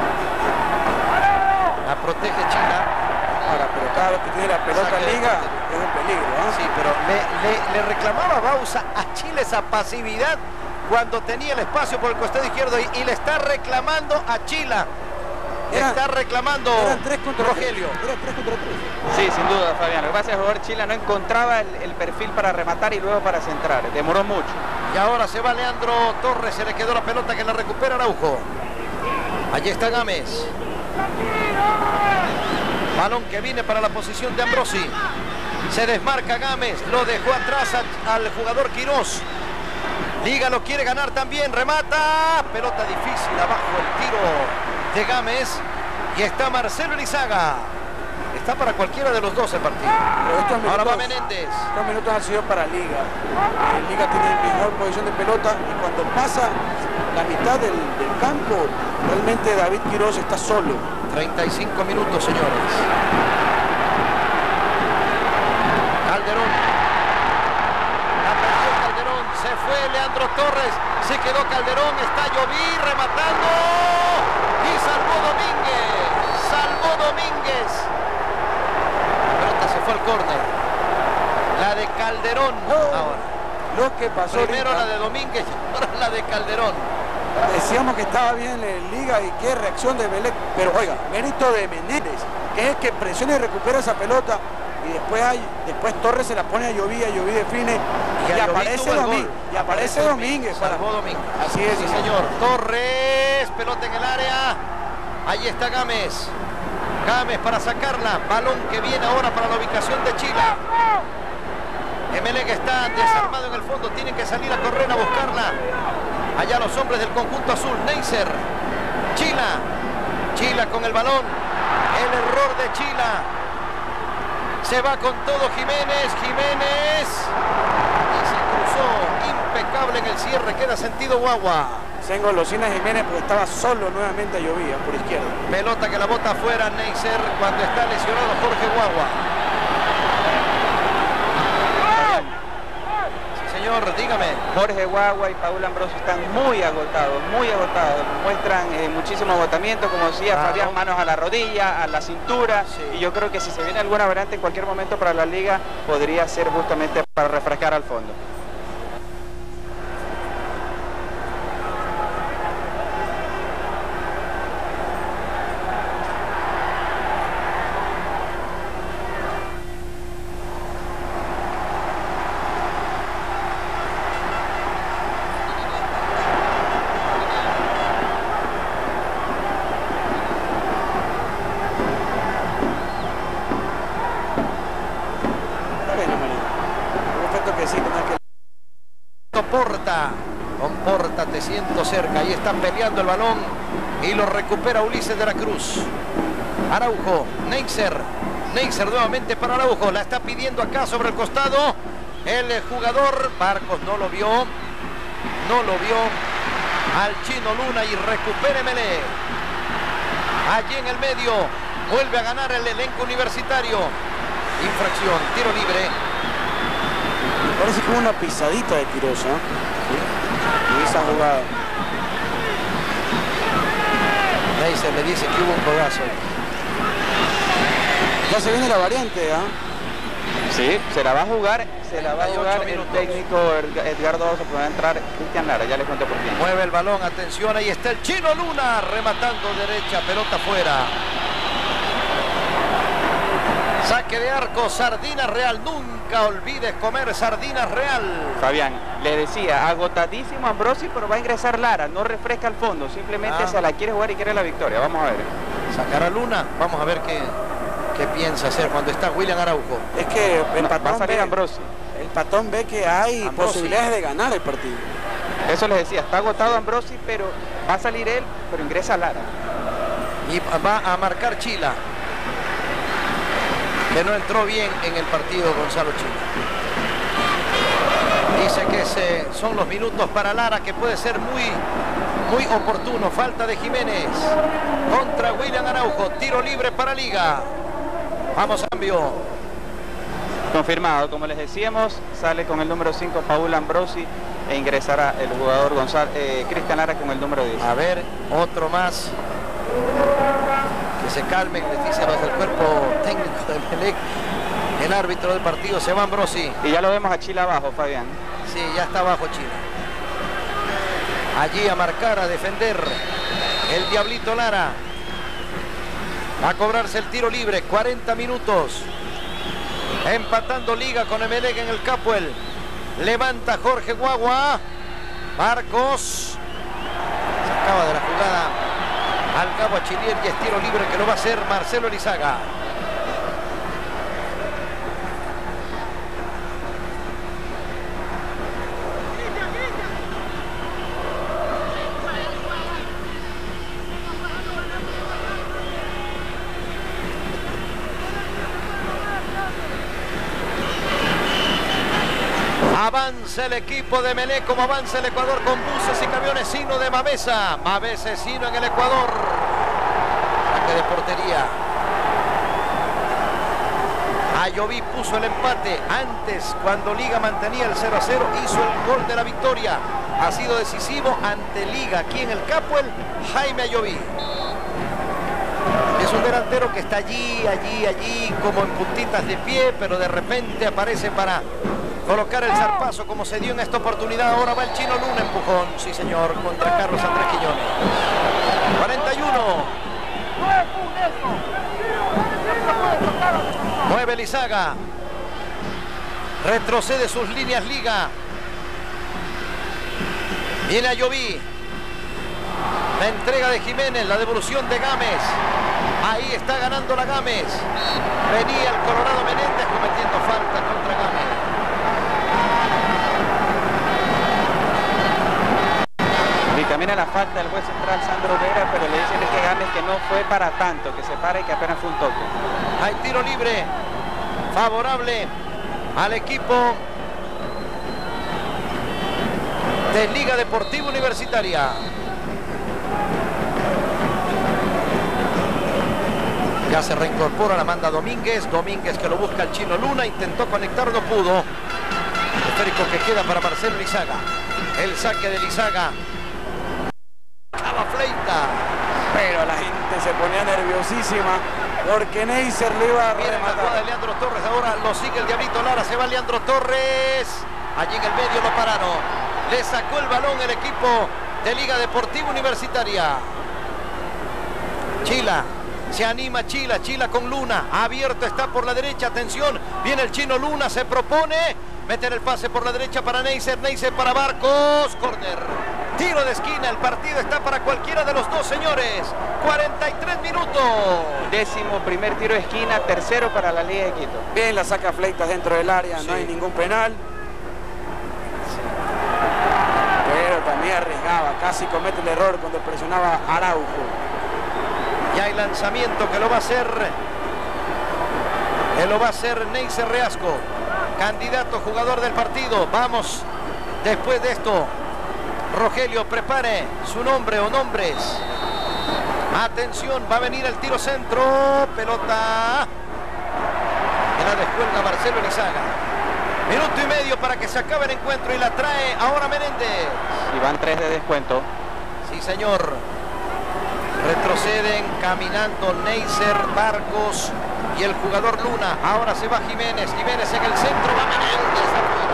La protege Chila. Ahora, pero cada vez que tiene la pelota Saque en de Liga portería. es un peligro, ¿no? Sí, pero le reclamaba Bausa a Chila esa pasividad cuando tenía el espacio por el costado izquierdo y le está reclamando a Chila. Está reclamando Eran 3 contra Rogelio. 3. Era 3 contra 3. Sí, sin duda, Fabián. Lo que pasa es que el jugador Chila no encontraba el perfil para rematar y luego para centrar. Demoró mucho. Y ahora se va Leandro Torres. Se le quedó la pelota que la recupera Araujo. Allí está Gámez. Balón que viene para la posición de Ambrosi. Se desmarca Gámez. Lo dejó atrás al jugador Quirós. Liga lo quiere ganar también. Remata. Pelota difícil. Abajo el tiro de Gámez. Y está Marcelo Elizaga. Está para cualquiera de los dos el partido. Ahora va Menéndez. Estos minutos han sido para Liga. Liga tiene mejor posición de pelota y cuando pasa la mitad del campo, realmente David Quirós está solo. 35 minutos, señores. Calderón. La perdió Calderón. Se fue Leandro Torres. Se quedó Calderón. Está Lloví rematando. Y salvó Domínguez. La pelota se fue al córner. La de Calderón. Ahora. Lo que pasó Primero ahorita, la de Domínguez y ahora la de Calderón. decíamos que estaba bien en Liga y qué reacción de Belén, pero oiga, mérito de Menéndez, que es el que presiona y recupera esa pelota, y después Torres se la pone a Lloví define y aparece Domínguez. Y aparece Domínguez. Salvó Domínguez. Así es, sí, señor. Torres, pelota en el área. Allí está Gámez. Gámez para sacarla. Balón que viene ahora para la ubicación de Chila. Emelec está desarmado en el fondo. Tienen que salir a correr a buscarla. Allá los hombres del conjunto azul. Neisser. Chila con el balón. El error de Chila. Se va con todo Jiménez. Jiménez. Y se cruzó. Impecable en el cierre. Queda sentido Guagua. Se engolosina Jiménez porque estaba solo nuevamente a Llovía por izquierda. Pelota que la bota afuera Neisser cuando está lesionado Jorge Guagua. Sí, señor, dígame. Jorge Guagua y Paul Ambrosio están muy agotados, muestran muchísimo agotamiento, como decía Fabián, manos a la rodilla, a la cintura, y yo creo que si se viene alguna variante en cualquier momento para la liga, podría ser justamente para refrescar al fondo. Porta, te siento cerca. Ahí están peleando el balón y lo recupera Ulises de la Cruz. Araujo, Neisser nuevamente para Araujo. La está pidiendo acá sobre el costado el jugador Barcos. No lo vio al Chino Luna y recupere Melé. Allí en el medio vuelve a ganar el elenco universitario. Infracción, tiro libre. Parece como una pisadita de Quiroz, y esa jugada. Neisser le dice que hubo un codazo. Ya se viene la variante, Sí, se la va a jugar el técnico Edgardo Oso, que va a entrar Cristian Lara, ya les conté por qué. Mueve el balón, atención, ahí está el Chino Luna rematando derecha, pelota fuera. Saque de arco, Sardinas Real. Nunca olvides comer Sardinas Real. Fabián, le decía, agotadísimo Ambrosi, pero va a ingresar Lara. No refresca al fondo, simplemente se la quiere jugar y quiere la victoria. Vamos a ver. Sacará Luna. Vamos a ver qué piensa hacer cuando está William Araujo. Es que el va a salir Ambrosi. El Patón ve que hay posibilidades de ganar el partido. Eso les decía, está agotado Ambrosi, pero va a salir él, pero ingresa Lara. Y va a marcar Chila, que no entró bien en el partido Gonzalo Chila. Dice que son los minutos para Lara, que puede ser muy oportuno. Falta de Jiménez contra William Araujo. Tiro libre para Liga. Vamos, cambio. Confirmado, como les decíamos, sale con el número 5 Paul Ambrosi e ingresará el jugador Cristian Lara con el número 10. A ver, otro más. Que se calmen, les dice a los del cuerpo técnico del Melec. El árbitro del partido, se va Ambrosi. Y ya lo vemos a Chila abajo, Fabián. Sí, ya está abajo Chila. Allí a marcar, a defender el Diablito Lara. A cobrarse el tiro libre, 40 minutos. Empatando Liga con Emelec en el Capuel. Levanta Jorge Guagua. Marcos. Se acaba de la jugada al Gabo Achillier y es tiro libre que lo va a hacer Marcelo Elizaga. Avanza el equipo de Melec, como avanza el Ecuador con buses y camiones. Sino de Mavesa. Mavesa Sino en el Ecuador. Ataque de portería. Ayoví puso el empate. Antes, cuando Liga mantenía el 0-0, hizo el gol de la victoria. Ha sido decisivo ante Liga. Aquí en el Capuel, Jaime Ayoví. Es un delantero que está allí, como en puntitas de pie, pero de repente aparece para colocar el zarpazo como se dio en esta oportunidad. Ahora va el Chino Luna, empujón, sí señor, contra Carlos Andrés Quiñones. 41. Mueve Elizaga. Retrocede sus líneas Liga. Viene Ayoví. La entrega de Jiménez, la devolución de Gámez. Ahí está ganando la Gámez. Venía el Colorado Menéndez cometiendo falta contra Gámez. Dictamina la falta del juez central Sandro Vera, pero le dicen que Gámez que no fue para tanto, que se pare y que apenas fue un toque. Hay tiro libre favorable al equipo de Liga Deportiva Universitaria. Ya se reincorpora la manda Domínguez. Domínguez que lo busca el Chino Luna. Intentó conectar, no pudo. Esférico que queda para Marcelo Lizaga. El saque de Lizaga. Cava Fleitas. Pero la gente se ponía nerviosísima porque Neisser le iba a Viene la jugada de rematar. Leandro Torres. Ahora lo sigue el Diablito Lara. Se va Leandro Torres. Allí en el medio lo pararon. Le sacó el balón el equipo de Liga Deportiva Universitaria. Chila. Se anima Chila. Chila con Luna. Abierto está por la derecha. Atención. Viene el Chino Luna. Se propone meter el pase por la derecha para Neisser. Neisser para Barcos. Córner. Tiro de esquina. El partido está para cualquiera de los dos, señores. 43 minutos. 11º tiro de esquina, tercero para la Liga de Quito. Bien, la saca Fleitas dentro del área. Sí. No hay ningún penal. Pero también arriesgaba. Casi comete el error cuando presionaba a Araujo. Ya hay lanzamiento que lo va a hacer. Neisser Reasco. Candidato jugador del partido. Vamos. Después de esto, Rogelio, prepare su nombre o nombres. Atención, va a venir el tiro centro. Pelota. Que la descuelga Marcelo Lizaga. Minuto y medio para que se acabe el encuentro y la trae ahora Menéndez. Y van 3 de descuento. Sí, señor. Retroceden caminando Neisser, Barcos y el jugador Luna. Ahora se va Jiménez. Jiménez en el centro. Va Menéndez afuera.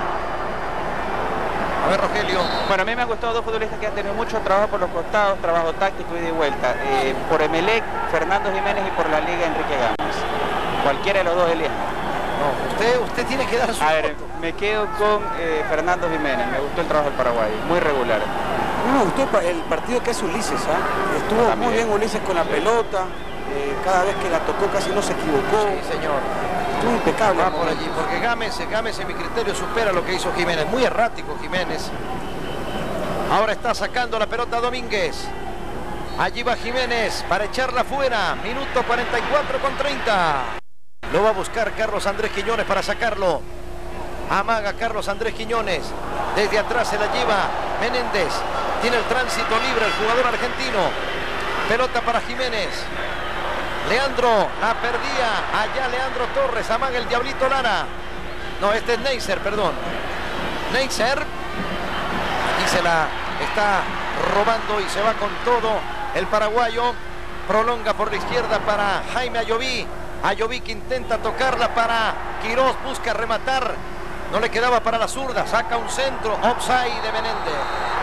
A ver, Rogelio. Bueno, a mí me han gustado dos futbolistas que han tenido mucho trabajo por los costados, trabajo táctico y de vuelta. Por Emelec, Fernando Jiménez, y por la Liga, Enrique Gámez. Cualquiera de los dos elijan. No, usted tiene que dar su A ver, voto. me quedo con Fernando Jiménez. Me gustó el trabajo del Paraguay, muy regular. A mí me gustó el partido que hace Ulises. Estuvo También. muy bien Ulises con la pelota. Cada vez que la tocó casi no se equivocó. Sí, señor. Estuvo impecable. Va por allí, porque Gámez en mi criterio supera lo que hizo Jiménez. Muy errático Jiménez. Ahora está sacando la pelota Domínguez. Allí va Jiménez para echarla fuera. Minuto 44 con 30. Lo va a buscar Carlos Andrés Quiñones para sacarlo. Amaga Carlos Andrés Quiñones. Desde atrás se la lleva Menéndez. Tiene el tránsito libre el jugador argentino. Pelota para Jiménez. Leandro la perdía. Allá Leandro Torres. Amaga el Diablito Lara. No, este es Neisser, perdón. Neisser. Aquí se la está robando y se va con todo el paraguayo. Prolonga por la izquierda para Jaime Ayoví. Ayoví que intenta tocarla para Quirós. Busca rematar. No le quedaba para la zurda. Saca un centro. Offside de Menéndez.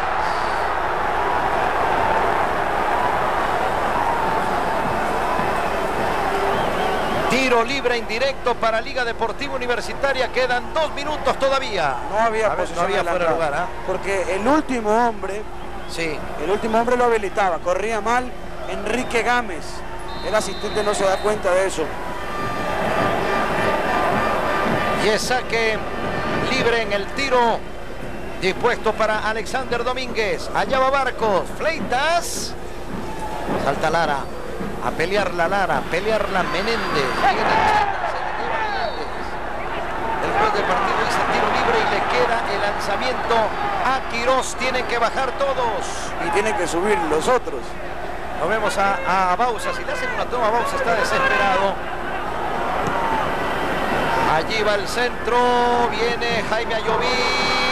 Tiro libre indirecto para Liga Deportiva Universitaria. Quedan 2 minutos todavía. No había A ver, posición no había fuera de adelantada, lugar, ¿ah? porque el último hombre lo habilitaba. Corría mal Enrique Gámez. El asistente no se da cuenta de eso. Y es saque libre en el tiro. Dispuesto para Alexander Domínguez. Allá va Barcos. Fleitas. Salta Lara. A pelearla Lara. Pelearla Menéndez. Viene Chila, se la lleva Menéndez. El juez del partido dice tiro libre y le queda el lanzamiento a Quirós. Tienen que bajar todos. Y tienen que subir los otros. Lo vemos a Bausa. Si le hacen una toma, Bausa está desesperado. Allí va el centro. Viene Jaime Ayoví.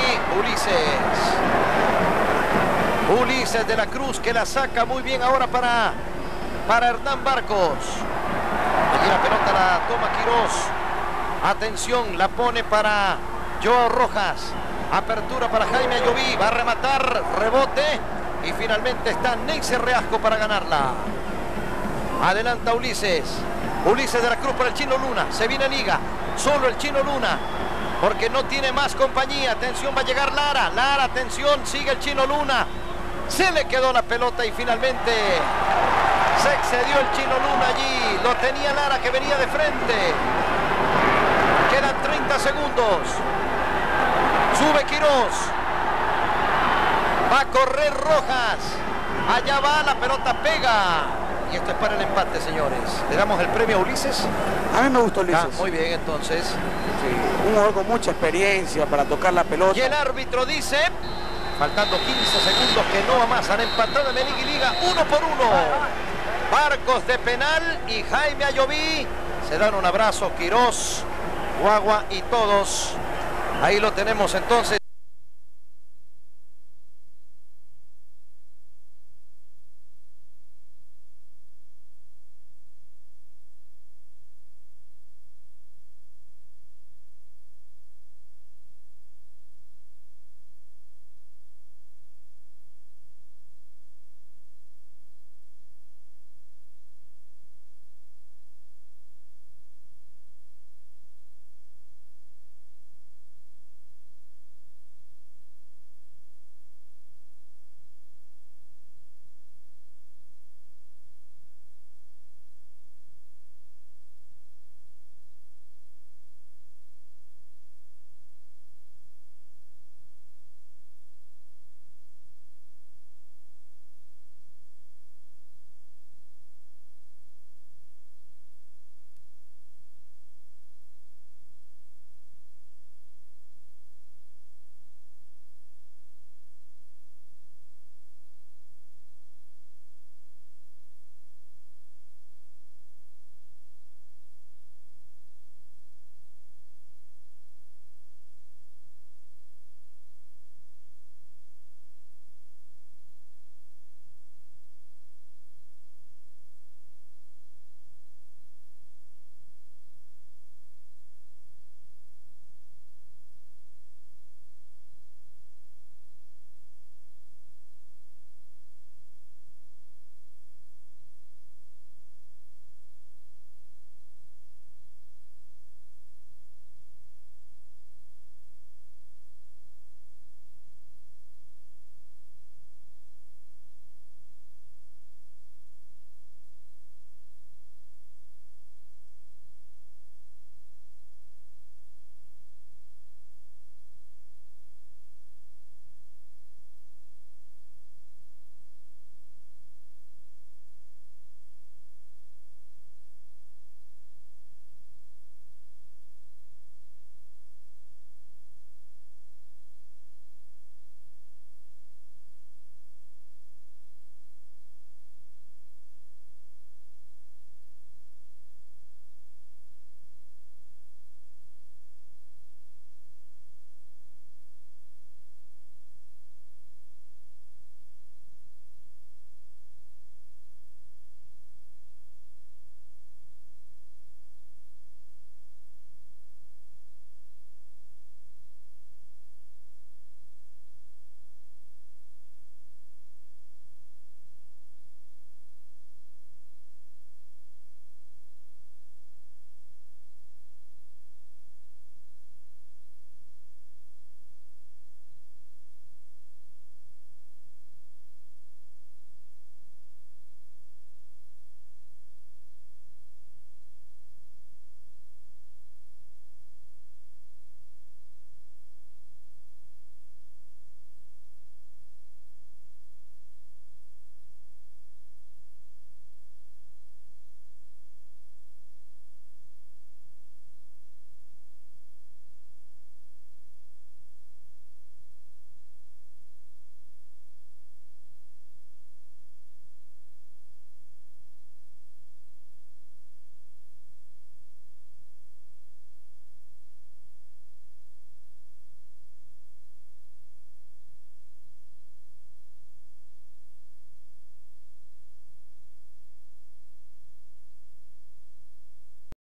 Ulises de la Cruz que la saca muy bien ahora para Hernán Barcos. Allí la pelota la toma Quirós. Atención, la pone para Joao Rojas. Apertura para Jaime Ayoví. Va a rematar. Rebote. Y finalmente está Neisser Reasco para ganarla. Adelanta Ulises. Ulises de la Cruz para el Chino Luna. Se viene Liga. Solo el Chino Luna. Porque no tiene más compañía. Atención, va a llegar Lara. Lara, atención. Sigue el Chino Luna. Se le quedó la pelota y finalmente se excedió el Chino Luna allí. Lo tenía Lara que venía de frente. Quedan 30 segundos. Sube Quirós. Va a correr Rojas. Allá va, la pelota pega. Y esto es para el empate, señores. Le damos el premio a Ulises. A mí me gustó Ulises. Muy bien, entonces. Sí, un jugador con mucha experiencia para tocar la pelota. Y el árbitro dice, faltando 15 segundos, que no va más. Han empatado en Liga y Liga 1 por 1. Barcos de penal y Jaime Ayoví. Se dan un abrazo, Quirós, Guagua y todos. Ahí lo tenemos entonces.